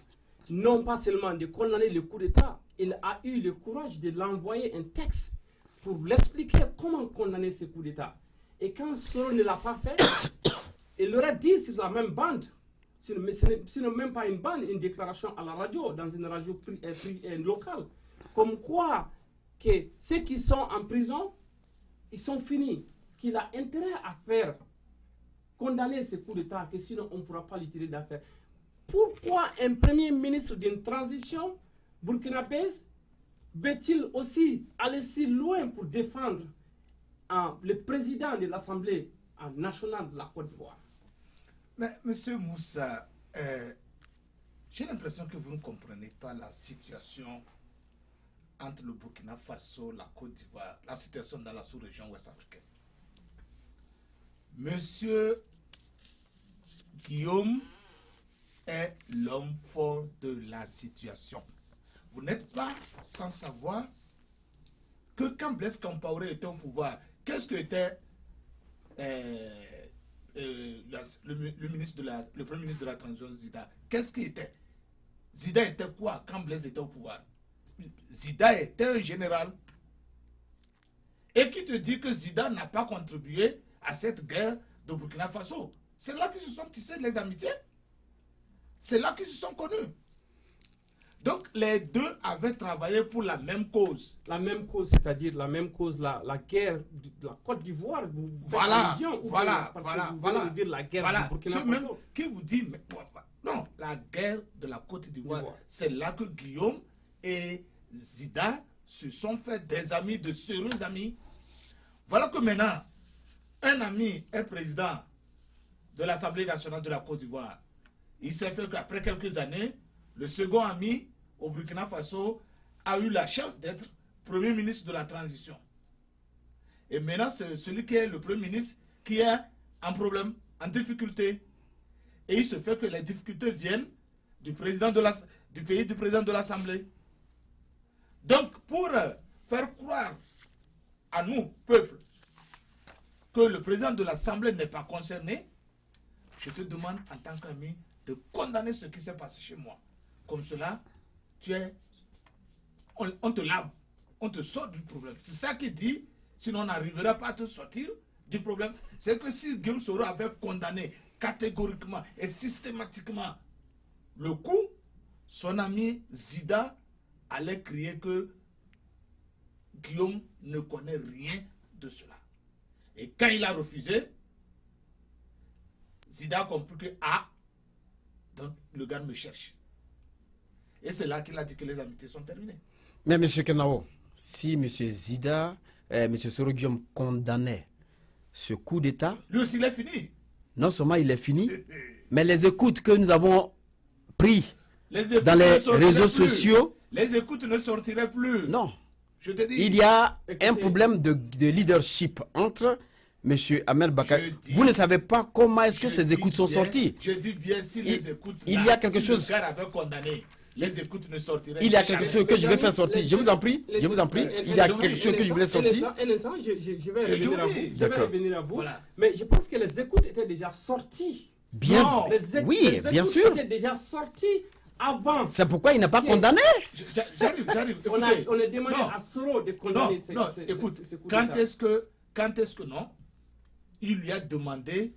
non pas seulement de condamner le coup d'État, il a eu le courage de l'envoyer un texte pour l'expliquer comment condamner ce coup d'État. Et quand Soro ne l'a pas fait, il aurait dit sur la même bande, sinon même pas une bande, une déclaration à la radio, dans une radio pri, euh, pri, euh, locale, comme quoi que ceux qui sont en prison, ils sont finis, qu'il a intérêt à faire condamner ce coup d'État, que sinon on ne pourra pas lui tirer d'affaire. Pourquoi un premier ministre d'une transition burkinabèse veut-il aussi aller si loin pour défendre hein, le président de l'Assemblée nationale de la Côte d'Ivoire? Mais, monsieur Moussa, euh, j'ai l'impression que vous ne comprenez pas la situation entre le Burkina Faso, la Côte d'Ivoire, la situation dans la sous-région ouest-africaine. Monsieur Guillaume est l'homme fort de la situation. Vous n'êtes pas sans savoir que quand Blaise Compaoré était au pouvoir, qu'est-ce que était euh, euh, la, le, le, ministre de la, le premier ministre de la transition Zida? Qu'est-ce qu'il était? Zida était quoi quand Blaise était au pouvoir? Zida était un général. Et qui te dit que Zida n'a pas contribué à cette guerre de Burkina Faso? C'est là qu'ils se sont tissés les amitiés. C'est là qu'ils se sont connus. Donc les deux avaient travaillé pour la même cause. La même cause, c'est-à-dire la même cause, la, la guerre de la Côte d'Ivoire. Voilà, allusion, voilà, voilà, voilà. Dire la guerre voilà. du Burkina Faso. Même qui vous dit, mais, non, la guerre de la Côte d'Ivoire, c'est là que Guillaume et Zida se sont fait des amis, de sérieux amis. Voilà que maintenant, un ami est président de l'Assemblée nationale de la Côte d'Ivoire. Il s'est fait qu'après quelques années, le second ami au Burkina Faso a eu la chance d'être Premier ministre de la transition. Et maintenant, c'est celui qui est le Premier ministre qui est en problème, en difficulté. Et il se fait que les difficultés viennent du, président de la, du pays du président de l'Assemblée. Donc, pour faire croire à nous, peuple, que le président de l'Assemblée n'est pas concerné, je te demande en tant qu'ami de condamner ce qui s'est passé chez moi. Comme cela, tu es, on, on te lave, on te sort du problème. C'est ça qu'il dit, sinon on n'arrivera pas à te sortir du problème. C'est que si Guillaume Soro avait condamné catégoriquement et systématiquement le coup, son ami Zida allait crier que Guillaume ne connaît rien de cela. Et quand il a refusé, Zida a compris que, ah, donc le gars me cherche. Et c'est là qu'il a dit que les amitiés sont terminées. Mais M. Kenao, si M. Zida, euh, M. Soro Guillaume condamnait ce coup d'État, lui aussi il est fini. Non seulement il est fini, mais les écoutes que nous avons prises les dans les réseaux plus. sociaux, les écoutes ne sortiraient plus. Non. Je te dis. Il y a Écoutez. un problème de, de leadership entre M. Ahmed Bakar. Vous ne savez pas comment est-ce que ces écoutes sont bien, sorties. Je dis bien si il, les écoutes. Il là, y a quelque si chose. Le gars avait condamné, les écoutes ne sortiraient Il y a quelque chose que je vais faire sortir. Je vous en prie. Les, je vous en prie. les, il y a les, quelque chose que je voulais sortir. Un instant, je, je, je vais revenir à vous. Je vais revenir à vous. Voilà. Mais je pense que les écoutes étaient déjà sorties. Bien. Non, les, oui, les bien écoutes sûr. étaient déjà sorties avant. C'est pourquoi il n'a pas condamné. J'arrive, j'arrive. On a, on a demandé non. à Soro de condamner. Non, non, ces, écoute. Ces, ces quand est-ce que, quand est-ce que non, il lui a demandé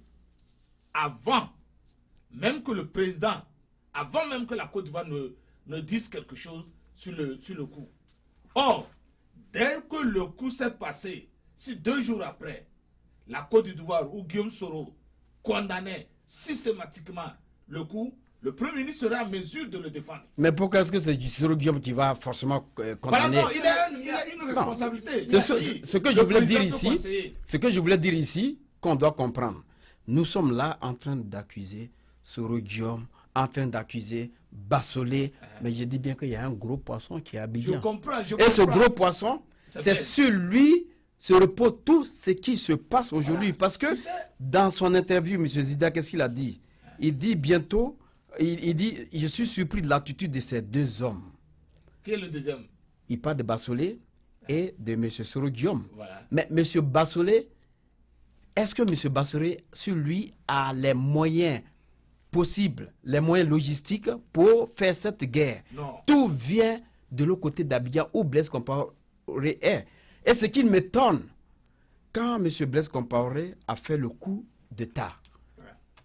avant, même que le président, avant même que la Côte d'Ivoire ne, ne dise quelque chose sur le, sur le coup. Or, dès que le coup s'est passé, si deux jours après, la Côte d'Ivoire ou Guillaume Soro condamnait systématiquement le coup, le Premier ministre serait en mesure de le défendre. Mais pourquoi est-ce que c'est Soro Guillaume qui va forcément euh, condamner? Voilà, non, il a, une, il a une responsabilité. C'est ce, ce, ce que je voulais dire ici, ce que je voulais dire ici, qu'on doit comprendre. Nous sommes là en train d'accuser Soro Guillaume, en train d'accuser Bassolé, euh, mais je dis bien qu'il y a un gros poisson qui est Abidjan. Je comprends, je Et comprends. ce gros poisson, c'est sur lui se repose tout ce qui se passe aujourd'hui. Voilà. Parce que dans son interview, M. Zida, qu'est-ce qu'il a dit? Il dit bientôt, il, il dit, je suis surpris de l'attitude de ces deux hommes. Qui est le deuxième? Il parle de Bassolé et de M. Soro Guillaume. Voilà. Mais M. Bassolé, est-ce que M. Bassolé, sur lui, a les moyens possibles, les moyens logistiques pour faire cette guerre. Non. Tout vient de l'autre côté d'Abidjan où Blaise Compaoré est. Et ce qui m'étonne, quand M. Blaise Compaoré a fait le coup d'État, Ouais.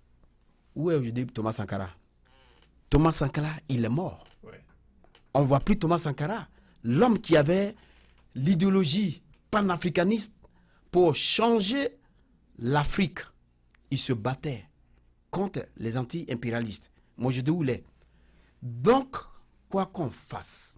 où est aujourd'hui Thomas Sankara? Thomas Sankara, il est mort. Ouais. On ne voit plus Thomas Sankara, l'homme qui avait l'idéologie panafricaniste pour changer l'Afrique. Il se battait contre les anti-impérialistes. Moi, je dis où il est. Donc, quoi qu'on fasse,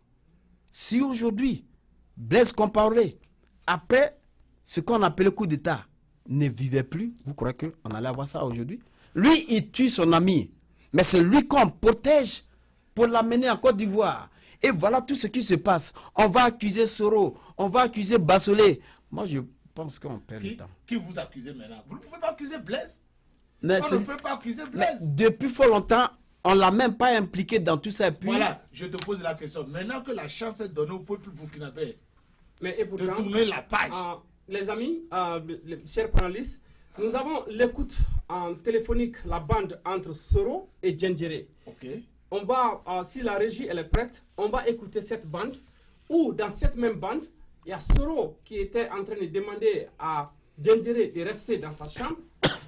si aujourd'hui, Blaise Compaoré, après ce qu'on appelle le coup d'État, ne vivait plus, vous croyez qu'on allait avoir ça aujourd'hui? Lui, il tue son ami, mais c'est lui qu'on protège pour l'amener en Côte d'Ivoire. Et voilà tout ce qui se passe. On va accuser Soro, on va accuser Bassolé. Moi, je pense qu'on perd Qui, le temps. qui vous accusez maintenant? Vous ne pouvez pas accuser Blaise. Mais On c'est- ne peut pas accuser mais Blaise. depuis fort longtemps, on ne l'a même pas impliqué dans tout ça. Et puis, Voilà, je te pose la question. Maintenant que la chance est donnée au peuple burkinabé Mais et de pourtant, tourner la page, euh, les amis, euh, les chers panélistes, nous avons l'écoute en téléphonique, la bande entre Soro et Djendjere. ok, On va, euh, si la régie elle est prête, on va écouter cette bande où dans cette même bande, il y a Soro qui était en train de demander à Djendjere de rester dans sa chambre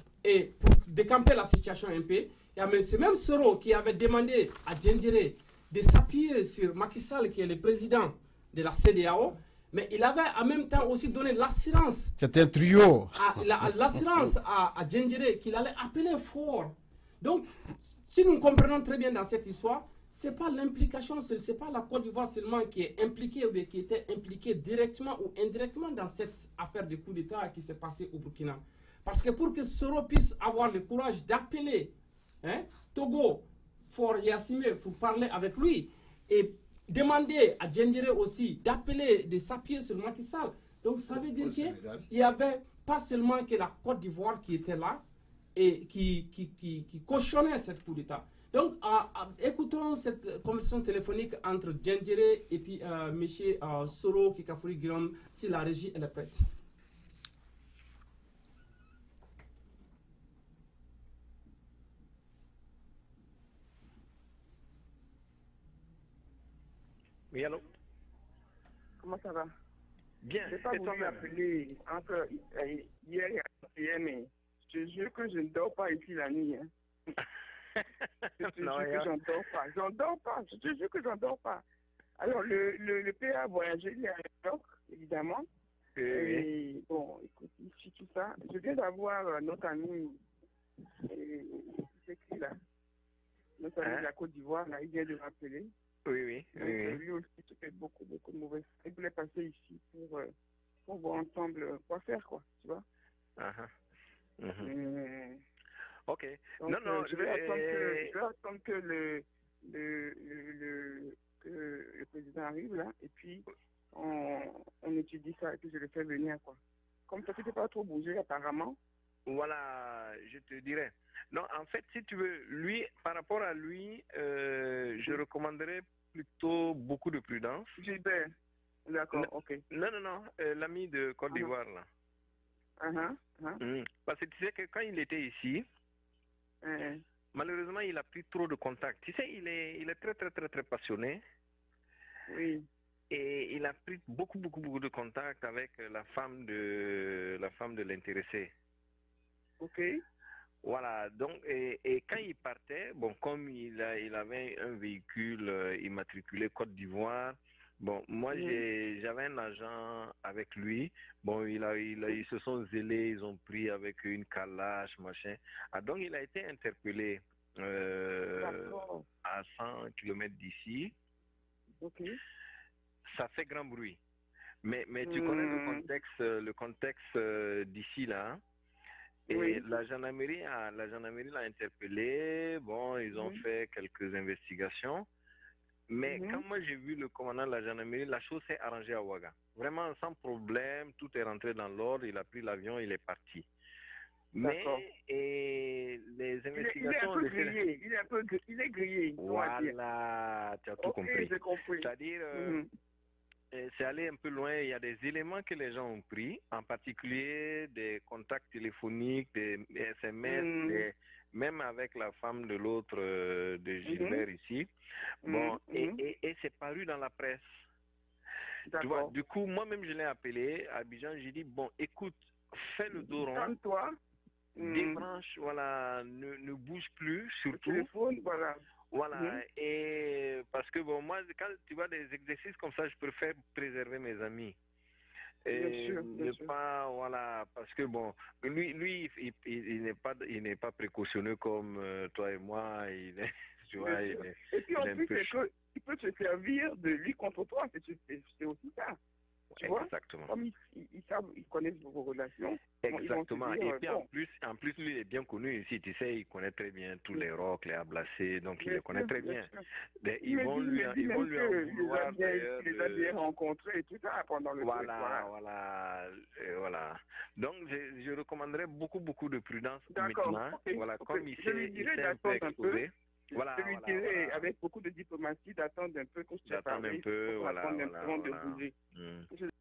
et pour décamper la situation un peu. Il y a même, c'est même Soro qui avait demandé à Djendjere de s'appuyer sur Macky Sall qui est le président de la C D A O, mais il avait en même temps aussi donné l'assurance c'est un trio. à- la- l'assurance à, à Djendjere qu'il allait appeler fort. Donc, si nous comprenons très bien dans cette histoire, c'est pas l'implication, c'est c'est pas la Côte d'Ivoire seulement qui est impliquée ou bien qui était impliquée directement ou indirectement dans cette affaire de coup d'État qui s'est passée au Burkina. Parce que pour que Soro puisse avoir le courage d'appeler hein, Togo, Fort Yassimé, pour parler avec lui et demander à Djendjere aussi d'appeler, de s'appuyer sur Macky Sall. Donc ça veut dire Au Sénégal. qu'il n'y avait pas seulement que la Côte d'Ivoire qui était là et qui, qui, qui, qui cautionnait cette coup d'État. Donc euh, euh, écoutons cette conversation téléphonique entre Djendjere et puis euh, M. Euh, Soro Kikafuri Guillaume, si la régie elle est prête. Oui, allô? Comment ça va? Bien. Je n'ai pas Et voulu toi-même? appeler entre euh, hier et avant-hier, mais je te jure que je ne dors pas ici la nuit. Hein. Je te Non, jure rien. que j'en dors pas. J'en dors pas. Je te jure que j'en dors pas. Alors, le, le, le P A a voyagé, il est à New York, évidemment. Oui, oui. Et bon, écoute, ici, tout ça. Je viens d'avoir euh, notre ami, euh, c'est qui là? Notre ami Hein? de la Côte d'Ivoire, là, il vient de m'appeler. Oui, oui, Donc, oui, euh, oui. lui aussi, il fait beaucoup, beaucoup de mauvaises. Il voulait passer ici pour, euh, pour voir ensemble euh, quoi faire, quoi, tu vois. Ah, ah. Mhm. Euh, Ok. donc, Non, non, euh, je, vais euh, attendre que, je vais attendre que le, le, le, le- que le président arrive, là, et puis on, on étudie ça, et puis je le fais venir, quoi. Comme ça, tu n'es pas trop bougé, apparemment. Voilà, je te dirais. Non, en fait, si tu veux, lui, par rapport à lui, euh, je recommanderais plutôt beaucoup de prudence. Gilbert, d'accord, ok. Non, non, non, euh, l'ami de Côte Ah. d'Ivoire, là. Uh-huh, uh-huh. Mhm. Parce que tu sais que quand il était ici, Euh, malheureusement, il a pris trop de contacts. Tu sais, il est, il est très, très, très, très passionné. oui, Et il a pris beaucoup, beaucoup, beaucoup de contacts avec la femme de la femme de l'intéressé. ok. Voilà, donc, et, et quand il partait, bon, comme il, a, il avait un véhicule euh, immatriculé Côte d'Ivoire, bon, moi, Mhm. j'ai, j'avais un agent avec lui, bon, il a, il a- ils se sont zélés, ils ont pris avec une calache, machin. Ah, donc, il a été interpellé euh, D'accord, à cent kilomètres d'ici. ok. Ça fait grand bruit. Mais, mais tu Hmm. connais le contexte, euh, le contexte euh, d'ici là. Hein? Et Oui. la gendarmerie a, la gendarmerie l'a interpellé. Bon, ils ont Mhm. fait quelques investigations. Mais Mhm. quand moi j'ai vu le commandant de la gendarmerie, la chose s'est arrangée à Ouaga. Vraiment sans problème, tout est rentré dans l'ordre. Il a pris l'avion, il est parti. Mais D'accord. et les Il est, il est un investigations. peu de- grillé, il est un peu gr- il est grillé, on va dire. Voilà, tu as tout Ok, compris. j'ai compris. C'est-à-dire. euh, Mhm. Et c'est allé un peu loin. Il y a des éléments que les gens ont pris, en particulier des contacts téléphoniques, des S M S, Mm. des, même avec la femme de l'autre, euh, de Gilbert Mhm. ici. Bon, Mhm. et, Mhm. et, et c'est paru dans la presse. Tu vois, D'accord. du coup, moi-même, je l'ai appelé à Abidjan, j'ai dit, bon, écoute, fais le dos rond, Calme-toi. Mhm. débranche, voilà, ne, ne bouge plus, Le surtout. téléphone, voilà. Voilà, Mhm. et parce que bon, moi, quand tu vois des exercices comme ça, je préfère préserver mes amis. Bien Et sûr, bien ne sûr. pas, voilà, parce que bon, lui, lui il, il, il n'est pas, il n'est pas précautionneux comme euh, toi et moi, il est, tu Bien vois, il sûr. est, Et puis il en est un plus, peu c'est chaud. que il peut se servir de lui contre toi. C'est c'est- c'est aussi ça. Tu vois? Exactement. Comme ils, ils, ils savent, ils connaissent vos relations. bon, ils vont se Exactement. dire, Et euh, puis en bon, plus, en plus, lui, il est bien connu ici. Tu sais, il connaît très bien tous Bien les rocs, les ablacés, donc il bien les connaît sûr, très bien bien. sûr. Mais Il ils me vont dit, il lui, me dit ils vont même lui en qu'il les a vouloir bien, d'ailleurs il les a bien de. rencontrés et tout ça pendant le truc. Voilà, Voilà. voilà, et voilà. Donc, je, je recommanderais beaucoup, beaucoup de prudence D'accord. maintenant. Ok. Voilà, Ok. comme il Je lui s'est, il dirai s'est un peu d'attendre un peu. exposé. Voilà, Je lui voilà, dirai voilà. avec beaucoup de diplomatie d'attendre un peu que je t'ai D'attendre parlé. un peu, Pour voilà, attendre un voilà, peu avant voilà. de bouger. Hmm. Je-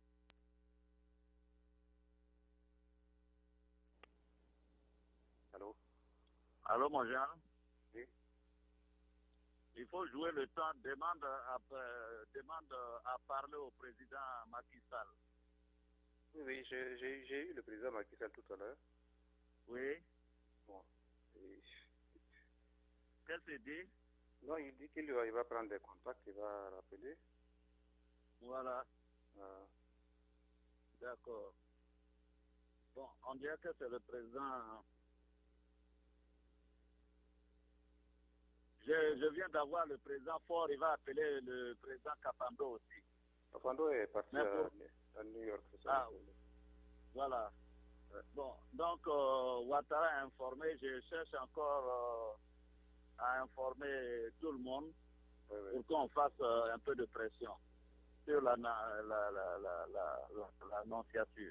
Allô? Allô, mon Jean? Oui. Il faut jouer le temps. Demande à, euh, demande à parler au président Macky Sall. Oui, oui, j'ai j'ai- j'ai eu le président Macky Sall tout à l'heure. Oui. Bon. Et- Qu'est-ce qu'il dit? non, il dit qu'il va, il va prendre des contacts, il va rappeler. Voilà. Euh, D'accord. Bon, on dirait que c'est le président. Je, je viens d'avoir le président Fort, il va appeler le président Kapando aussi. Kapando est parti Mais pour- à, à New York, c'est ça? Ah, voilà. Euh, Bon, donc euh, Ouattara a informé, je cherche encore euh, à informer tout le monde Oui, oui. pour qu'on fasse euh, un peu de pression sur la, la, la, la, la, la, la- l'annonciature.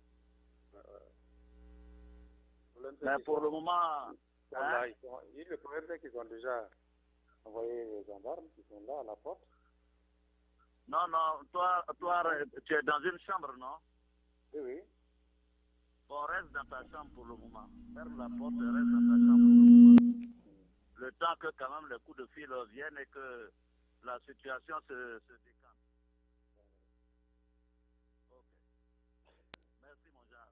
Le problème, c'est Mais qu'ils pour sont- le moment, ils sont hein, là, ils sont- oui, le problème, c'est qu'ils ont déjà envoyé les gendarmes qui sont là à la porte. non, non, toi, toi, tu es dans une chambre, non? Oui, oui. Bon, reste dans ta chambre pour le moment. Ferme la porte et reste dans ta chambre pour le moment. Le temps que quand même les coups de fil viennent et que la situation se, se décante. Ok. Merci, mon Jean.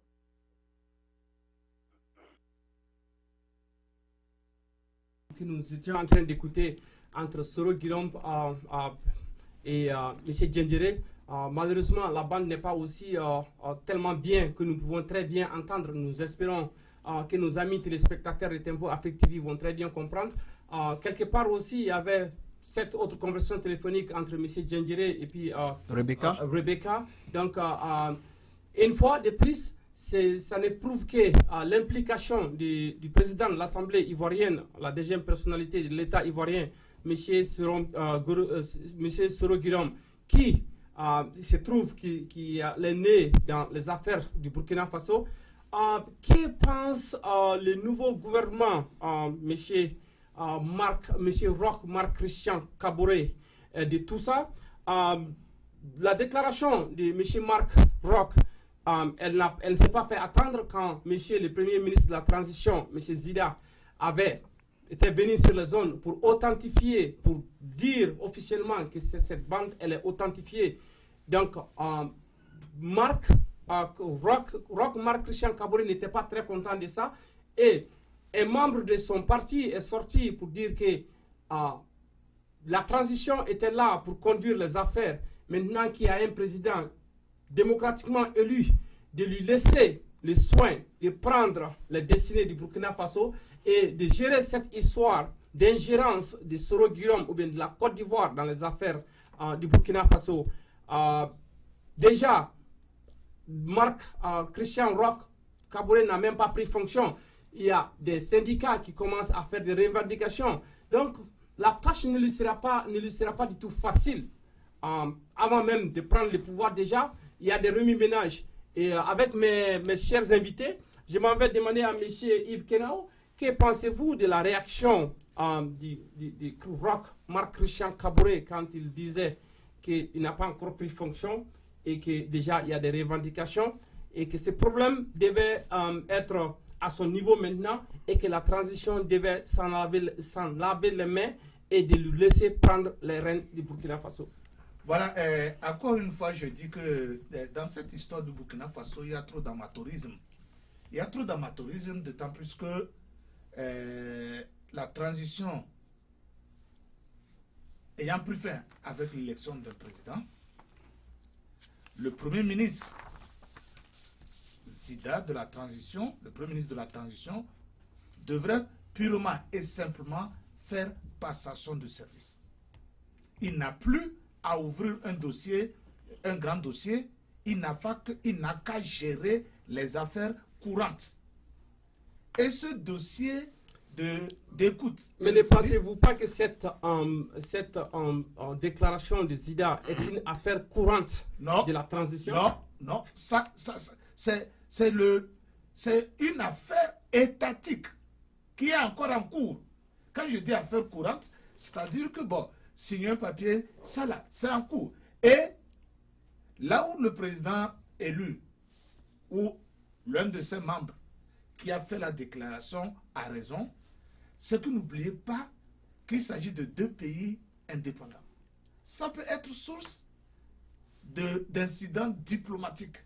Que nous étions en train d'écouter entre Soro Guillaume euh, euh, et euh, M. Djendjere. Euh, malheureusement, la bande n'est pas aussi euh, euh, tellement bien que nous pouvons très bien entendre. Nous espérons euh, que nos amis téléspectateurs de Tempo Afrique T V vont très bien comprendre. Euh, quelque part aussi, il y avait cette autre conversation téléphonique entre M. Djendjere et puis euh, Rebecca. euh, Rebecca. Donc, euh, euh, une fois de plus, c'est- ça ne prouve que euh, l'implication du, du président de l'Assemblée ivoirienne, la deuxième personnalité de l'État ivoirien, M. Soro, euh, Goro- euh, M. Soro Guillaume, qui euh, se trouve qui, qui est né dans les affaires du Burkina Faso. Euh, que pense euh, le nouveau gouvernement, euh, M. euh, Marc, M. Roch Marc Christian Kaboré, euh, de tout ça? Euh, la déclaration de M. Marc Roch, euh, elle, n'a- elle ne s'est pas fait attendre quand M. le Premier ministre de la Transition, M. Zida, avait était venu sur la zone pour authentifier, pour dire officiellement que cette, cette bande, elle est authentifiée. Donc, euh, Marc, euh, Roch, Roch Marc Christian Kaboré n'était pas très content de ça. Et un membre de son parti est sorti pour dire que euh, la transition était là pour conduire les affaires. Maintenant qu'il y a un président démocratiquement élu, de lui laisser le soin de prendre les destinées du Burkina Faso et de gérer cette histoire d'ingérence de Soro Guillaume ou bien de la Côte d'Ivoire dans les affaires euh, du Burkina Faso. Euh, déjà, Marc euh, Christian Roch Kaboré n'a même pas pris fonction. Il y a des syndicats qui commencent à faire des revendications. Donc, la tâche ne lui sera pas, ne lui sera pas du tout facile. Euh, avant même de prendre le pouvoir déjà, il y a des remue-ménages. Et euh, avec mes, mes chers invités, je m'en vais demander à M. Yves Kenao, que pensez-vous de la réaction euh, du, du, du Roch Marc Christian Kaboré quand il disait qu'il n'a pas encore pris fonction et que déjà il y a des revendications et que ces problèmes devaient euh, être à son niveau maintenant et que la transition devait s'en laver, s'en laver les mains et de lui laisser prendre les rênes du Burkina Faso. Voilà, euh, encore une fois, je dis que euh, dans cette histoire du Burkina Faso, il y a trop d'amateurisme. Il y a trop d'amateurisme, d'autant plus que euh, la transition ayant pris fin avec l'élection d'un président, le Premier ministre Zida de la transition, le Premier ministre de la transition, devrait purement et simplement faire passation de service. Il n'a plus à ouvrir un dossier, un grand dossier, il n'a qu'à gérer les affaires courantes. Et ce dossier d'écoute... Mais ne pensez-vous pas que cette, um, cette um, uh, déclaration de Zida est une affaire courante non, de la transition? Non, non, ça, ça, ça c'est une affaire étatique qui est encore en cours. Quand je dis affaire courante, c'est-à-dire que, bon, signer un papier, ça là, c'est en cours. Et là où le président élu, ou l'un de ses membres qui a fait la déclaration a raison, c'est que n'oubliez pas qu'il s'agit de deux pays indépendants. Ça peut être source d'incidents diplomatiques.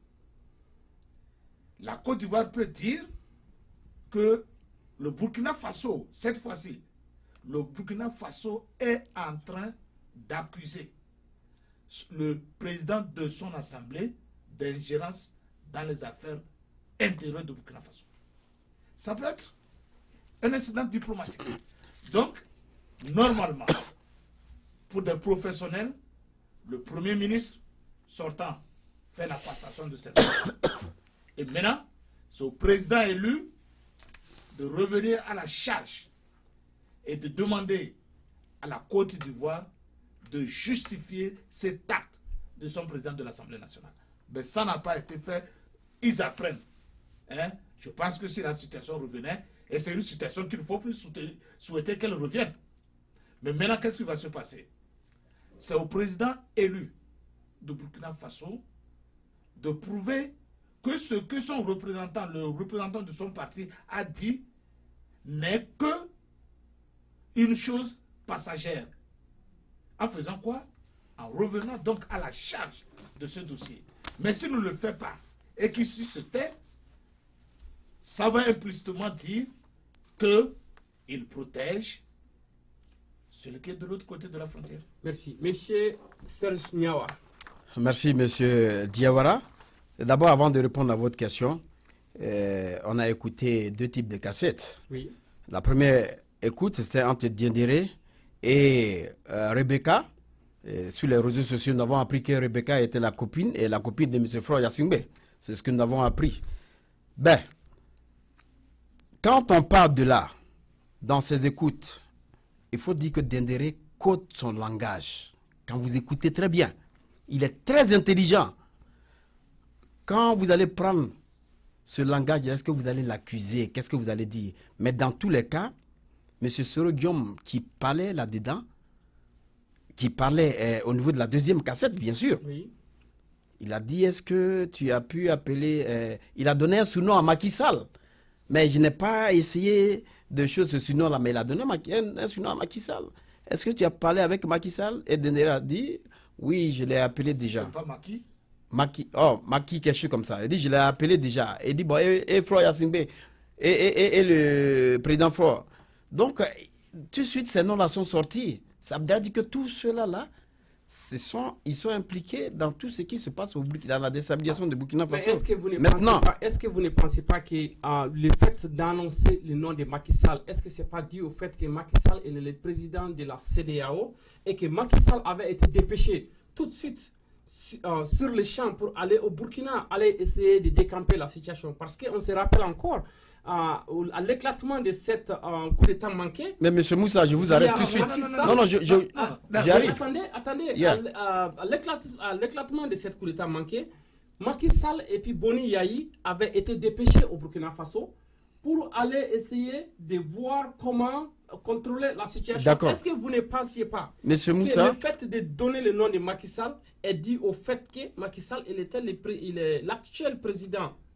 La Côte d'Ivoire peut dire que le Burkina Faso, cette fois-ci, le Burkina Faso est en train d'accuser le président de son assemblée d'ingérence dans les affaires intérieures du Burkina Faso. Ça peut être un incident diplomatique. Donc, normalement, pour des professionnels, le Premier ministre sortant fait la passation de service. Et maintenant, c'est au président élu de revenir à la charge et de demander à la Côte d'Ivoire de justifier cet acte de son président de l'Assemblée nationale. Mais ça n'a pas été fait. Ils apprennent. Hein? Je pense que si la situation revenait, et c'est une situation qu'il ne faut plus souhaiter qu'elle revienne. Mais maintenant, qu'est-ce qui va se passer? C'est au président élu de Burkina Faso de prouver que ce que son représentant, le représentant de son parti a dit n'est que une chose passagère. En faisant quoi? En revenant donc à la charge de ce dossier. Mais s'il ne le fait pas et qu'ici se tait, ça va implicitement dire qu'il protège celui qui est de l'autre côté de la frontière. Merci. Monsieur Serge Niawa. Merci, monsieur Diawara. D'abord, avant de répondre à votre question, euh, on a écouté deux types de cassettes. Oui. La première écoute, c'était entre Diendéré et euh, Rebecca. Et sur les réseaux sociaux, nous avons appris que Rebecca était la copine et la copine de M. Fro Yassingbe. C'est ce que nous avons appris. Ben, quand on parle de là, dans ces écoutes, il faut dire que Diendéré code son langage. Quand vous écoutez très bien, il est très intelligent. Quand vous allez prendre ce langage, est-ce que vous allez l'accuser? Qu'est-ce que vous allez dire? Mais dans tous les cas, M. Soro Guillaume qui parlait là-dedans, qui parlait euh, au niveau de la deuxième cassette, bien sûr, oui. Il a dit, est-ce que tu as pu appeler... Euh, il a donné un surnom à Macky Sall. Mais je n'ai pas essayé de choses ce surnom-là, mais il a donné un, un surnom à Macky Sall. Est-ce que tu as parlé avec Macky Sall? Et Dendéré a dit, oui, je l'ai appelé déjà. C'est pas Macky? Macky, oh, Macky, quelque chose comme ça. Il dit, je l'ai appelé déjà. Il dit, bon, et, et Fro Yassingbe, et, et, et, et le président Fro. Donc, tout de suite, ces noms-là sont sortis. Ça veut dire que tous ceux-là, là, ce sont, ils sont impliqués dans tout ce qui se passe au, dans la déstabilisation de Burkina Faso. Est-ce que vous ne Maintenant, pensez pas, est-ce que vous ne pensez pas que euh, le fait d'annoncer le nom de Macky Sall, est-ce que ce n'est pas dû au fait que Macky Sall est le président de la C D A O et que Macky Sall avait été dépêché tout de suite euh, sur le champ pour aller au Burkina, aller essayer de décamper la situation? Parce qu'on se rappelle encore, Euh, à l'éclatement de cette euh, coup d'État manqué. Mais M. Moussa, je vous arrête tout de suite. Non, non, je, je, ah, j'arrive. Attendez, attendez. Yeah. À, à l'éclatement de cette coup d'État manqué, Macky Sall et puis Boni Yayi avaient été dépêchés au Burkina Faso pour aller essayer de voir comment contrôler la situation. Est-ce que vous ne pensiez pas Monsieur que Moussa, le fait de donner le nom de Macky Sall est dû au fait que Macky Sall il était l'actuel président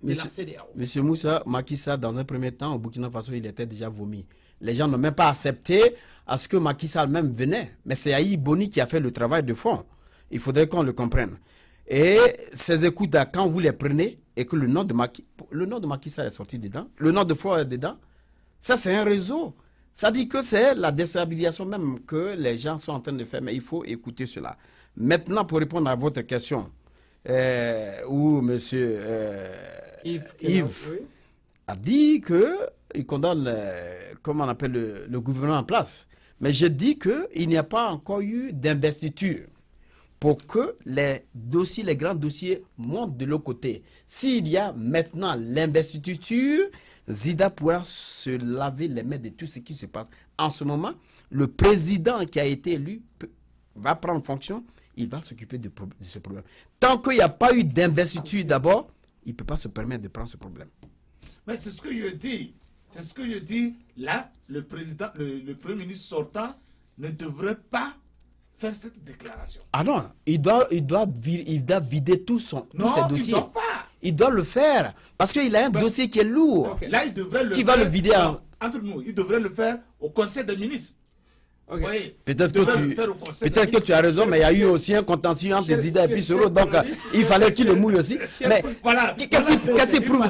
de monsieur, la C D A O. Monsieur Moussa, Macky Sall, dans un premier temps, au Burkina Faso, il était déjà vomi. Les gens n'ont même pas accepté à ce que Macky Sall même venait. Mais c'est Aïe Boni qui a fait le travail de fond. Il faudrait qu'on le comprenne. Et ces écoutes, quand vous les prenez, et que le nom de Macky, le nom de Macky Sall est sorti dedans, le nom de Ford est dedans, ça c'est un réseau. Ça dit que c'est la déstabilisation même que les gens sont en train de faire, mais il faut écouter cela. Maintenant, pour répondre à votre question, euh, où monsieur euh, Yves, Yves oui. a dit qu'il condamne, euh, comment on appelle le, le gouvernement en place. Mais je dis qu'il n'y a pas encore eu d'investiture pour que les dossiers, les grands dossiers montent de l'autre côté. S'il y a maintenant l'investiture, Zida pourra se laver les mains de tout ce qui se passe. En ce moment, le président qui a été élu peut, va prendre fonction, il va s'occuper de, de ce problème. Tant qu'il n'y a pas eu d'investiture d'abord, il ne peut pas se permettre de prendre ce problème. Mais c'est ce que je dis. C'est ce que je dis. Là, le président, le, le premier ministre sortant ne devrait pas faire cette déclaration. Ah non, il doit, il doit, il doit vider tout son, non, tous ses dossiers. Non, il ne doit pas. Il doit le faire. Parce qu'il a un ben, dossier qui est lourd. Okay. Là, il devrait le qui faire. va le vider en... Entre nous, il devrait le faire au Conseil des ministres. Okay. Peut-être que, tu, peut que tu as raison, mais il y a eu aussi un contentieux entre Zida et puis Soro, donc il fallait qu'il le mouille aussi. Mais voilà, qu'est-ce qui prouve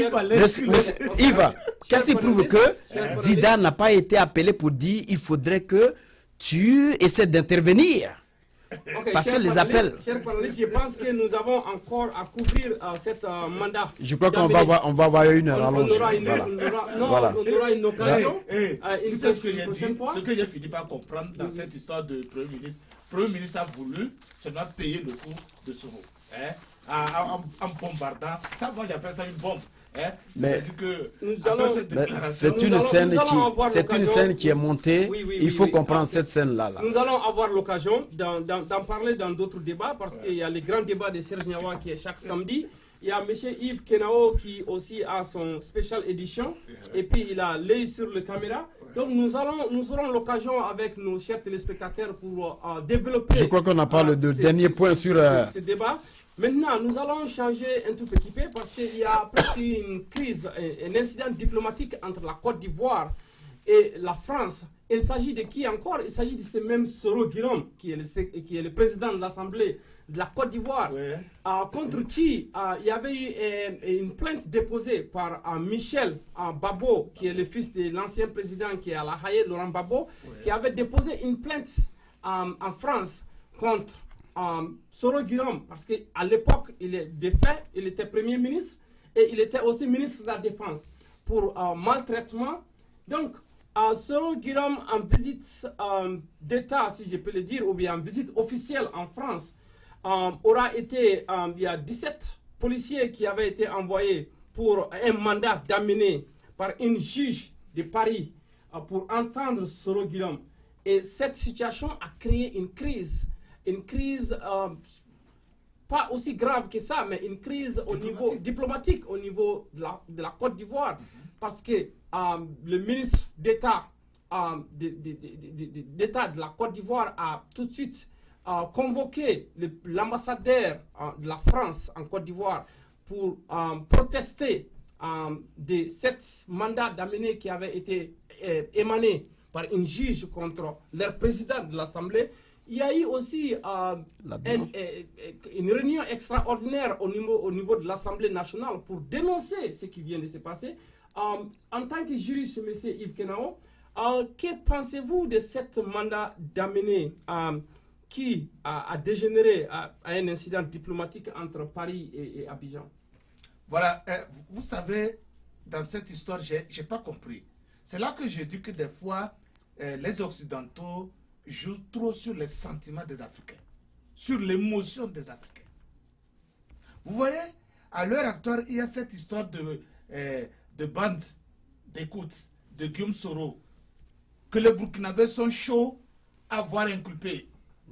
que, Yves, qu'est-ce qui prouve que Zida n'a pas été appelé pour dire il faudrait que tu essaies d'intervenir? Okay, parce que les appels... Chers panélistes, je pense que nous avons encore à couvrir euh, cet euh, mandat. Je crois qu'on va, va, va avoir une rallonge. On aura une, voilà. on aura, non, voilà. on aura une occasion. Hey, hey, euh, une ce que j'ai dit, ce que j'ai fini par comprendre dans oui. cette histoire de Premier ministre. Le Premier ministre a voulu seulement payer le coût de ce mot. Hein, en, en, en bombardant. Ça, moi, j'appelle ça une bombe. Hein? Mais c'est une scène qui c'est une scène qui est montée. Oui, oui, il faut oui, comprendre cette scène là, là. Nous allons avoir l'occasion d'en parler dans d'autres débats parce ouais. qu'il y a les grands débats de Serge Niawa qui est chaque samedi. Il y a M. Yves Kenao qui aussi a son spécial édition ouais. et puis il a l'œil sur la caméra. Donc nous allons nous aurons l'occasion avec nos chers téléspectateurs pour euh, développer. Je crois qu'on n'a pas euh, le dernier point sur euh... ce débat. Maintenant, nous allons changer un tout petit peu parce qu'il y a presque une crise, un incident diplomatique entre la Côte d'Ivoire et la France. Il s'agit de qui encore? Il s'agit de ce même Soro Guillaume, qui est le, qui est le président de l'Assemblée de la Côte d'Ivoire, ouais. euh, contre qui euh, il y avait eu euh, une plainte déposée par euh, Michel euh, Babo, qui est le fils de l'ancien président qui est à la Haye, Laurent Babo, ouais. qui avait déposé une plainte euh, en France contre Um, Soro Guillaume, parce qu'à l'époque, il est défait, il était Premier ministre et il était aussi ministre de la Défense pour uh, maltraitement. Donc, uh, Soro Guillaume, en visite um, d'État, si je peux le dire, ou bien en visite officielle en France, um, aura été, um, il y a dix-sept policiers qui avaient été envoyés pour un mandat d'amener par une juge de Paris uh, pour entendre Soro Guillaume. Et cette situation a créé une crise. Une crise euh, pas aussi grave que ça, mais une crise au niveau diplomatique au niveau de la, de la Côte d'Ivoire. Mm-hmm. Parce que euh, le ministre d'État euh, de, de, de, de, d'État de la Côte d'Ivoire a tout de suite euh, convoqué l'ambassadeur euh, de la France en Côte d'Ivoire pour euh, protester euh, de cet mandat d'amener qui avait été euh, émané par une juge contre leur président de l'Assemblée. Il y a eu aussi euh, un, euh, une réunion extraordinaire au niveau, au niveau de l'Assemblée nationale pour dénoncer ce qui vient de se passer. Euh, en tant que juriste, M. Yves Kenao, euh, que pensez-vous de ce mandat d'amener euh, qui a, a dégénéré à, à un incident diplomatique entre Paris et, et Abidjan? Voilà, euh, vous savez, dans cette histoire, je n'ai pas compris. C'est là que je dis que des fois, euh, les Occidentaux joue trop sur les sentiments des Africains, sur l'émotion des Africains. Vous voyez, à l'heure actuelle, il y a cette histoire de, euh, de bande d'écoute de Guillaume Soro, que les Burkinabés sont chauds à voir inculpé.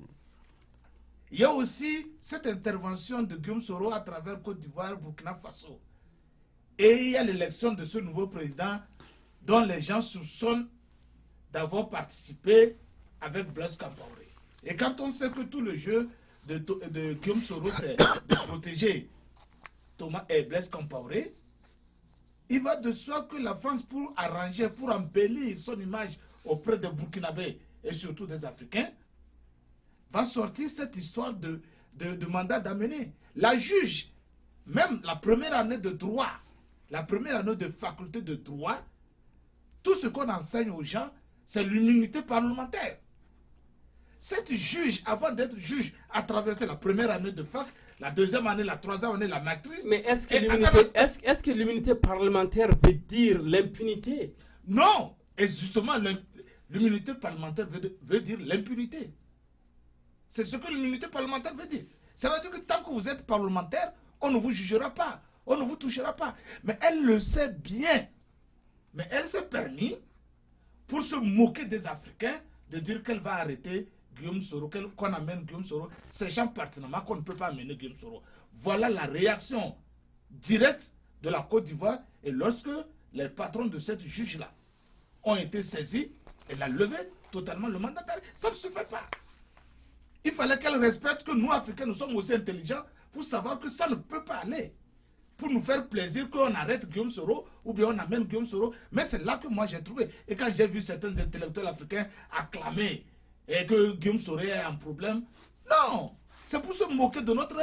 Il y a aussi cette intervention de Guillaume Soro à travers Côte d'Ivoire, Burkina Faso. Et il y a l'élection de ce nouveau président dont les gens soupçonnent d'avoir participé avec Blaise Compaoré. Et quand on sait que tout le jeu de, de Guillaume Soro, c'est de protéger Thomas et Blaise Compaoré, il va de soi que la France, pour arranger, pour embellir son image auprès des Burkinabés et surtout des Africains, va sortir cette histoire de, de, de mandat d'amener. La juge, même la première année de droit, la première année de faculté de droit, tout ce qu'on enseigne aux gens, c'est l'immunité parlementaire. Cette juge, avant d'être juge, a traversé la première année de fac, la deuxième année, la troisième année, la maîtrise. Mais est-ce que l'immunité est-ce, est-ce que l'immunité parlementaire veut dire l'impunité? Non. Et justement, l'immunité parlementaire veut, veut dire l'impunité. C'est ce que l'immunité parlementaire veut dire. Ça veut dire que tant que vous êtes parlementaire, on ne vous jugera pas, on ne vous touchera pas. Mais elle le sait bien. Mais elle s'est permis, pour se moquer des Africains, de dire qu'elle va arrêter Guillaume Soro, qu'on amène Guillaume Soro. Ces gens pertinemment qu'on ne peut pas amener Guillaume Soro. Voilà la réaction directe de la Côte d'Ivoire. Et lorsque les patrons de cette juge-là ont été saisis, elle a levé totalement le mandat d'arrêt. Ça ne se fait pas. Il fallait qu'elle respecte que nous, Africains, nous sommes aussi intelligents pour savoir que ça ne peut pas aller. Pour nous faire plaisir qu'on arrête Guillaume Soro ou bien on amène Guillaume Soro. Mais c'est là que moi j'ai trouvé. Et quand j'ai vu certains intellectuels africains acclamer et que Guillaume Soro est un problème, non, c'est pour se moquer de notre,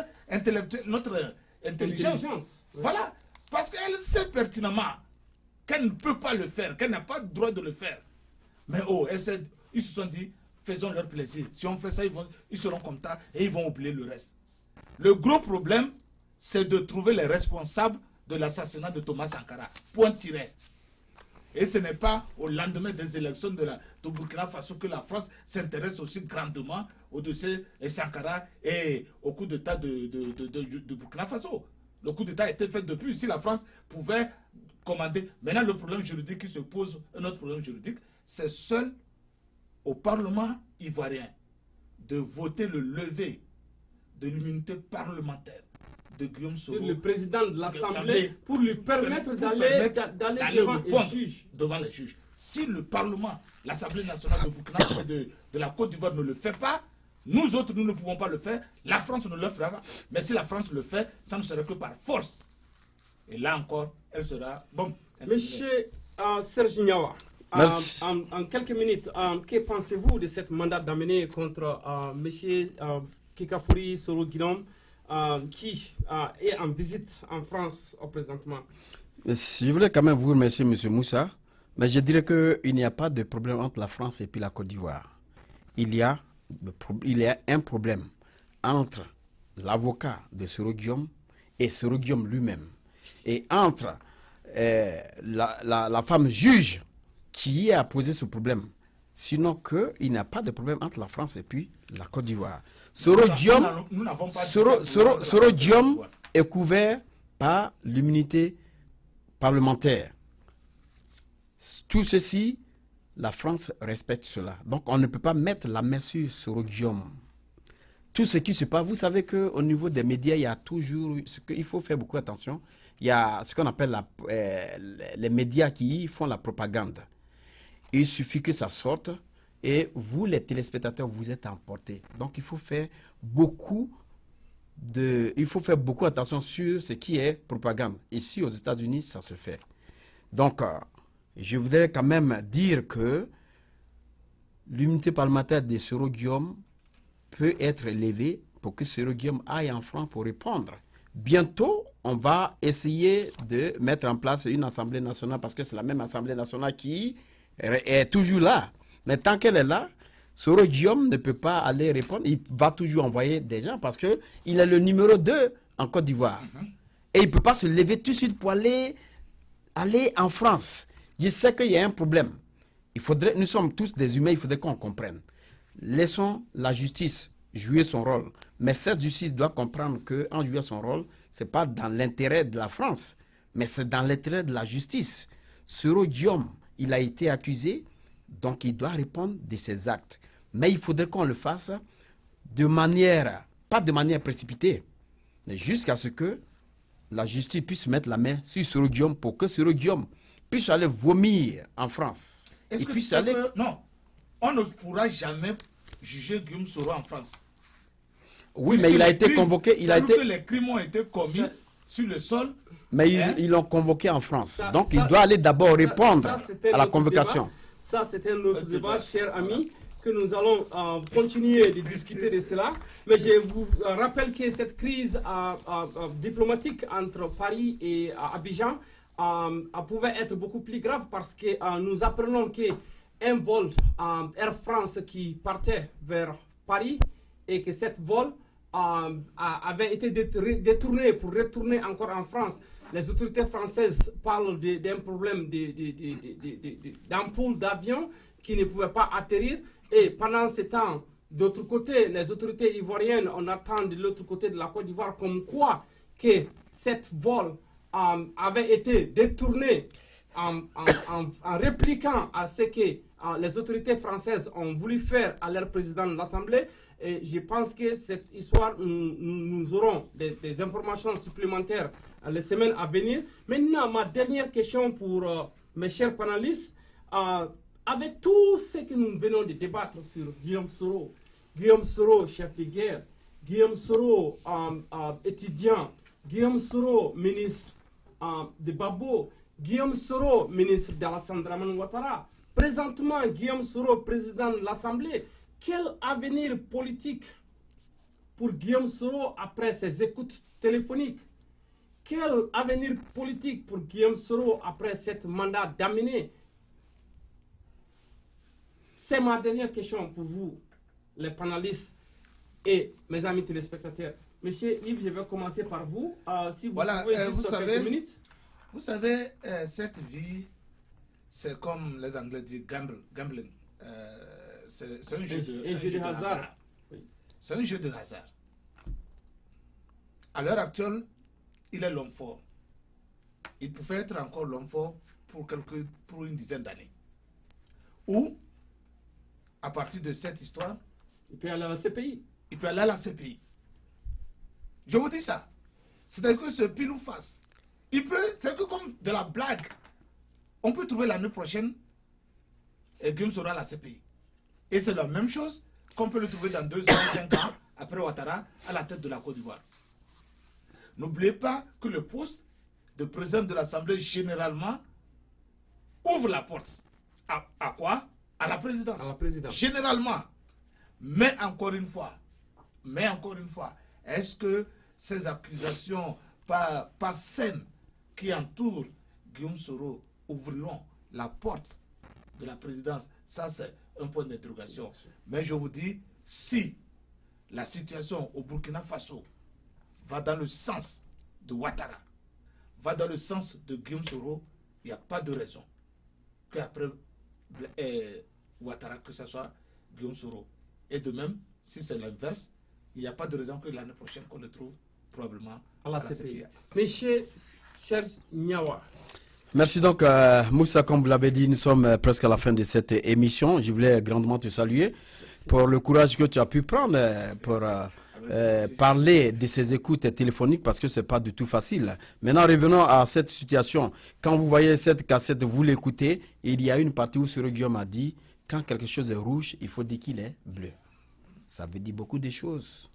notre intelligence. intelligence oui. Voilà. Parce qu'elle sait pertinemment qu'elle ne peut pas le faire, qu'elle n'a pas le droit de le faire. Mais oh, elle sait, ils se sont dit, faisons leur plaisir. Si on fait ça, ils, vont, ils seront contents et ils vont oublier le reste. Le gros problème, c'est de trouver les responsables de l'assassinat de Thomas Sankara. Point tiré. Et ce n'est pas au lendemain des élections de, la, de Burkina Faso que la France s'intéresse aussi grandement au dossier de Sankara et au coup d'État de, de, de, de, de Burkina Faso. Le coup d'État a été fait depuis. Si la France pouvait commander. Maintenant, le problème juridique qui se pose, un autre problème juridique, c'est seul au Parlement ivoirien de voter le lever de l'immunité parlementaire de Guillaume Soro, le président de l'Assemblée, pour lui permettre d'aller devant les juges. devant les juges. Si le Parlement, l'Assemblée nationale de Burkina Faso de, de la Côte d'Ivoire ne le fait pas, nous autres, nous ne pouvons pas le faire. La France ne le fera pas. Mais si la France le fait, ça ne sera que par force. Et là encore, elle sera... Bon. Monsieur euh, Serge Niawa, euh, en, en quelques minutes, euh, que pensez-vous de cette mandat d'amener contre euh, monsieur euh, Kikafuri Soro Guillaume, euh, qui euh, est en visite en France au présentement? Je voulais quand même vous remercier, monsieur Moussa, mais je dirais qu'il n'y a pas de problème entre la France et puis la Côte d'Ivoire. Il y a, il y a un problème entre l'avocat de Soro Guillaume et Soro Guillaume lui-même. Et entre euh, la, la, la femme juge qui a posé ce problème. Sinon qu'il n'y a pas de problème entre la France et puis la Côte d'Ivoire. Soro Guillaume est couvert par l'immunité parlementaire. Tout ceci, la France respecte cela. Donc on ne peut pas mettre la main sur Soro Guillaume. Tout ce qui se passe, vous savez qu'au niveau des médias, il y a toujours, ce qu'il faut faire beaucoup attention, il y a ce qu'on appelle la, euh, les médias qui font la propagande. Il suffit que ça sorte et vous, les téléspectateurs, vous êtes emportés. Donc il faut faire beaucoup de, il faut faire beaucoup attention sur ce qui est propagande. Ici, aux États-Unis, ça se fait. Donc, euh, je voudrais quand même dire que l'immunité parlementaire de Soro Guillaume peut être élevée pour que Soro Guillaume aille en France pour répondre. Bientôt, on va essayer de mettre en place une Assemblée nationale parce que c'est la même Assemblée nationale qui est toujours là. Mais tant qu'elle est là, Soro Guillaume ne peut pas aller répondre. Il va toujours envoyer des gens parce qu'il est le numéro deux en Côte d'Ivoire. Mm-hmm. Et il ne peut pas se lever tout de suite pour aller, aller en France. Je sais qu'il y a un problème. Il faudrait, nous sommes tous des humains, il faudrait qu'on comprenne. Laissons la justice jouer son rôle. Mais cette justice doit comprendre qu'en jouant son rôle, ce n'est pas dans l'intérêt de la France, mais c'est dans l'intérêt de la justice. Soro Guillaume, il a été accusé, donc il doit répondre de ses actes. Mais il faudrait qu'on le fasse de manière, pas de manière précipitée, mais jusqu'à ce que la justice puisse mettre la main sur Soro Guillaume pour que Soro Guillaume puisse aller vomir en France. Est-ce que puisse aller... que, non, on ne pourra jamais juger Guillaume Soro en France. Oui, mais il a été crimes, convoqué. Il a été... que les crimes ont été commis sur le sol. Mais hein? ils l'ont convoqué en France. Ça, Donc, ça, il doit aller d'abord ça, répondre ça, à la convocation. Débat. Ça, c'est un autre débat, chers amis, que nous allons euh, continuer de discuter de cela. Mais je vous rappelle que cette crise euh, euh, diplomatique entre Paris et euh, Abidjan euh, pouvait être beaucoup plus grave parce que euh, nous apprenons qu'un vol euh, Air France qui partait vers Paris et que cette vol euh, avait été détourné pour retourner encore en France. Les autorités françaises parlent d'un problème d'ampoule d'avion qui ne pouvait pas atterrir. Et pendant ce temps, d'autre côté, les autorités ivoiriennes, on attend de l'autre côté de la Côte d'Ivoire comme quoi que cette vol euh, avait été détourné en, en, en, en répliquant à ce que euh, les autorités françaises ont voulu faire à leur président de l'Assemblée. Et je pense que cette histoire, nous, nous aurons des, des informations supplémentaires euh, les semaines à venir. Maintenant, ma dernière question pour euh, mes chers panélistes. Euh, Avec tout ce que nous venons de débattre sur Guillaume Soro, Guillaume Soro, chef de guerre, Guillaume Soro, euh, euh, étudiant, Guillaume Soro, ministre euh, de Babo, Guillaume Soro, ministre d'Alassane Dramane Ouattara, présentement Guillaume Soro, président de l'Assemblée. Quel avenir politique pour Guillaume Soro après ses écoutes téléphoniques? Quel avenir politique pour Guillaume Soro après cet mandat d'amener? C'est ma dernière question pour vous, les panélistes et mes amis téléspectateurs. Monsieur Yves, je vais commencer par vous. Euh, si vous voilà, pouvez euh, juste vous quelques savez, minutes. Vous savez, euh, cette vie, c'est comme les Anglais disent gamble, gambling. Euh, c'est un jeu de, un un jeu jeu de de hasard. hasard. Oui. C'est un jeu de hasard. À l'heure actuelle, il est l'homme fort. Il pouvait être encore l'homme fort pour, quelques, pour une dizaine d'années. Ou, à partir de cette histoire, il peut aller à la C P I. Il peut aller à la C P I. Je vous dis ça. C'est-à-dire que ce pile ou face, il peut, c'est que comme de la blague, on peut trouver l'année prochaine et Guillaume sera à la C P I. Et c'est la même chose qu'on peut le trouver dans deux ans, cinq ans, après Ouattara, à la tête de la Côte d'Ivoire. N'oubliez pas que le poste de président de l'Assemblée, généralement, ouvre la porte. À, à quoi? À la présidence. À la présidence. Généralement. Mais encore une fois, mais encore une fois, est-ce que ces accusations pas, pas saines qui entourent Guillaume Soro ouvriront la porte de la présidence? Ça, c'est un point d'interrogation. Mais je vous dis, si la situation au Burkina Faso va dans le sens de Ouattara, va dans le sens de Guillaume Soro, il n'y a pas de raison qu'après eh, Ouattara, que ce soit Guillaume Soro. Et de même, si c'est l'inverse, il n'y a pas de raison que l'année prochaine qu'on le trouve probablement à la, à la C P I. Monsieur Serge Niawa. Merci donc, euh, Moussa, comme vous l'avez dit, nous sommes euh, presque à la fin de cette émission. Je voulais grandement te saluer pour le courage que tu as pu prendre euh, pour euh, euh, parler de ces écoutes téléphoniques parce que ce n'est pas du tout facile. Maintenant, revenons à cette situation. Quand vous voyez cette cassette, vous l'écoutez, il y a une partie où Soro Guillaume a dit quand quelque chose est rouge, il faut dire qu'il est bleu. Ça veut dire beaucoup de choses.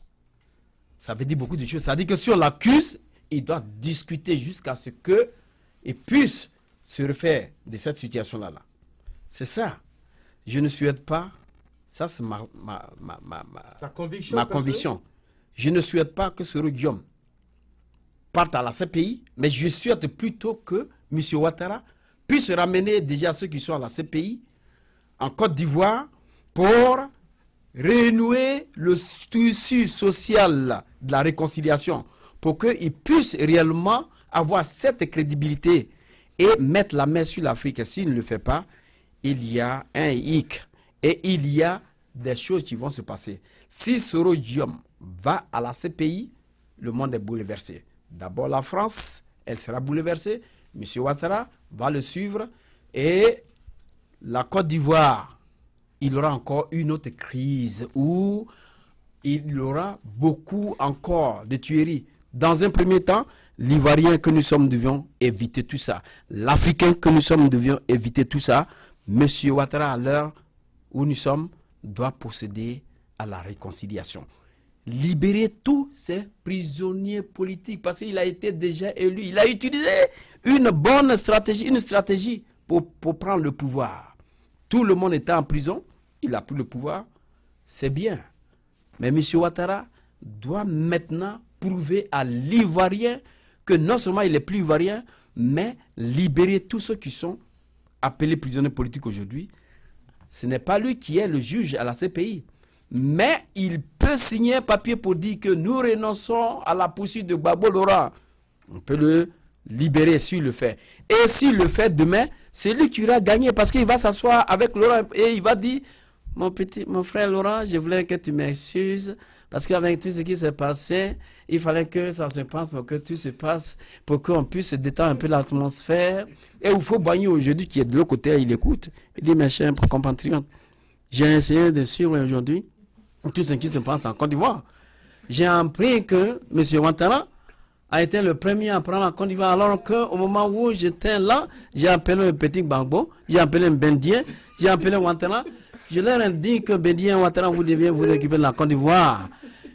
Ça veut dire beaucoup de choses. Ça veut dire que si on l'accuse, il doit discuter jusqu'à ce qu'il puisse se refaire de cette situation-là. Là. C'est ça. Je ne souhaite pas, ça c'est ma, ma, ma, ma, ma, conviction, ma conviction. Je ne souhaite pas que Soro Guillaume parte à la C P I, mais je souhaite plutôt que M. Ouattara puisse ramener déjà ceux qui sont à la C P I en Côte d'Ivoire pour renouer le tissu social de la réconciliation, pour qu'ils puissent réellement avoir cette crédibilité et mettre la main sur l'Afrique. S'il ne le fait pas, il y a un hic et il y a des choses qui vont se passer. Si Soro Guillaume va à la C P I, le monde est bouleversé. D'abord la France, elle sera bouleversée. M. Ouattara va le suivre et la Côte d'Ivoire, il y aura encore une autre crise où il y aura beaucoup encore de tueries. Dans un premier temps, l'Ivoirien que nous sommes devions éviter tout ça. L'Africain que nous sommes devions éviter tout ça. M. Ouattara, à l'heure où nous sommes, doit procéder à la réconciliation. libérer tous ces prisonniers politiques parce qu'il a été déjà élu. Il a utilisé une bonne stratégie, une stratégie pour, pour prendre le pouvoir. Tout le monde était en prison, il a pris le pouvoir, c'est bien. Mais M. Ouattara doit maintenant prouver à l'Ivoirien que non seulement il est plus Ivoirien, mais libérer tous ceux qui sont appelés prisonniers politiques aujourd'hui. Ce n'est pas lui qui est le juge à la C P I. Mais il peut signer un papier pour dire que nous renonçons à la poursuite de Gbagbo Laurent. On peut le libérer s'il le fait. Et s'il le fait demain, c'est lui qui aura gagné parce qu'il va s'asseoir avec Laurent et il va dire « Mon petit, mon frère Laurent, je voulais que tu m'excuses parce qu'avec tout ce qui s'est passé, il fallait que ça se passe pour que tout se passe, pour qu'on puisse détendre un peu l'atmosphère. » Et il faut Bagnou aujourd'hui qui est de l'autre côté, il écoute. Il dit « Mes chers compatriotes, j'ai essayé de suivre aujourd'hui tout ce qui se passe en Côte d'Ivoire. J'ai appris que M. Ouattara a été le premier à prendre en Côte d'Ivoire, alors qu'au moment où j'étais là, j'ai appelé un petit Gbagbo, j'ai appelé un Bendien, j'ai appelé Ouattara. Je leur ai dit que Bendien et Ouattara, vous deviez vous occuper de la Côte d'Ivoire.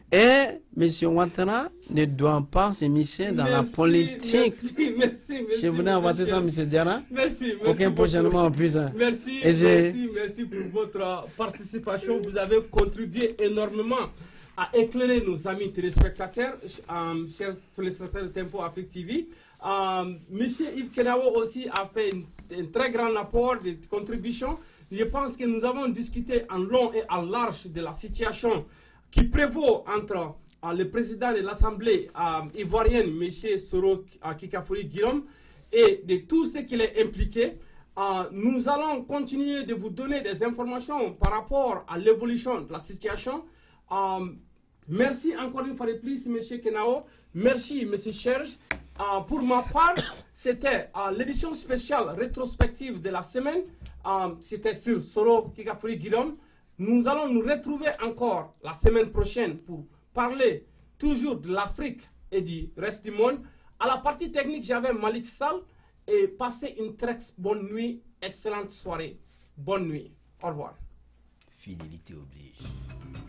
Et M. Ouattara ne doit pas s'immiscer dans merci, la politique. Merci, merci, merci. Je voulais avoir ça, M. Diarra. Merci, merci. Pour qu'un prochainement on puisse. Merci, merci, merci pour votre participation. Vous avez contribué énormément à éclairer nos amis téléspectateurs, euh, chers téléspectateurs de Tempo Afrique T V. Euh, Monsieur Yves Kenao aussi a fait une, un très grand apport de contribution. Je pense que nous avons discuté en long et en large de la situation qui prévaut entre euh, le président de l'Assemblée euh, ivoirienne, M. Soro euh, Kikafuri Guillaume, et de tout ce qu'il est impliqué. Euh, nous allons continuer de vous donner des informations par rapport à l'évolution de la situation. Euh, merci encore une fois de plus, M. Kenao. Merci, M. Serge. Euh, pour ma part, c'était euh, l'édition spéciale rétrospective de la semaine. Euh, c'était sur Soro Kikafuri Guillaume. Nous allons nous retrouver encore la semaine prochaine pour parler toujours de l'Afrique et du reste du monde. À la partie technique, j'avais Malik Sall et passez une très bonne nuit, excellente soirée. Bonne nuit. Au revoir. Fidélité oblige.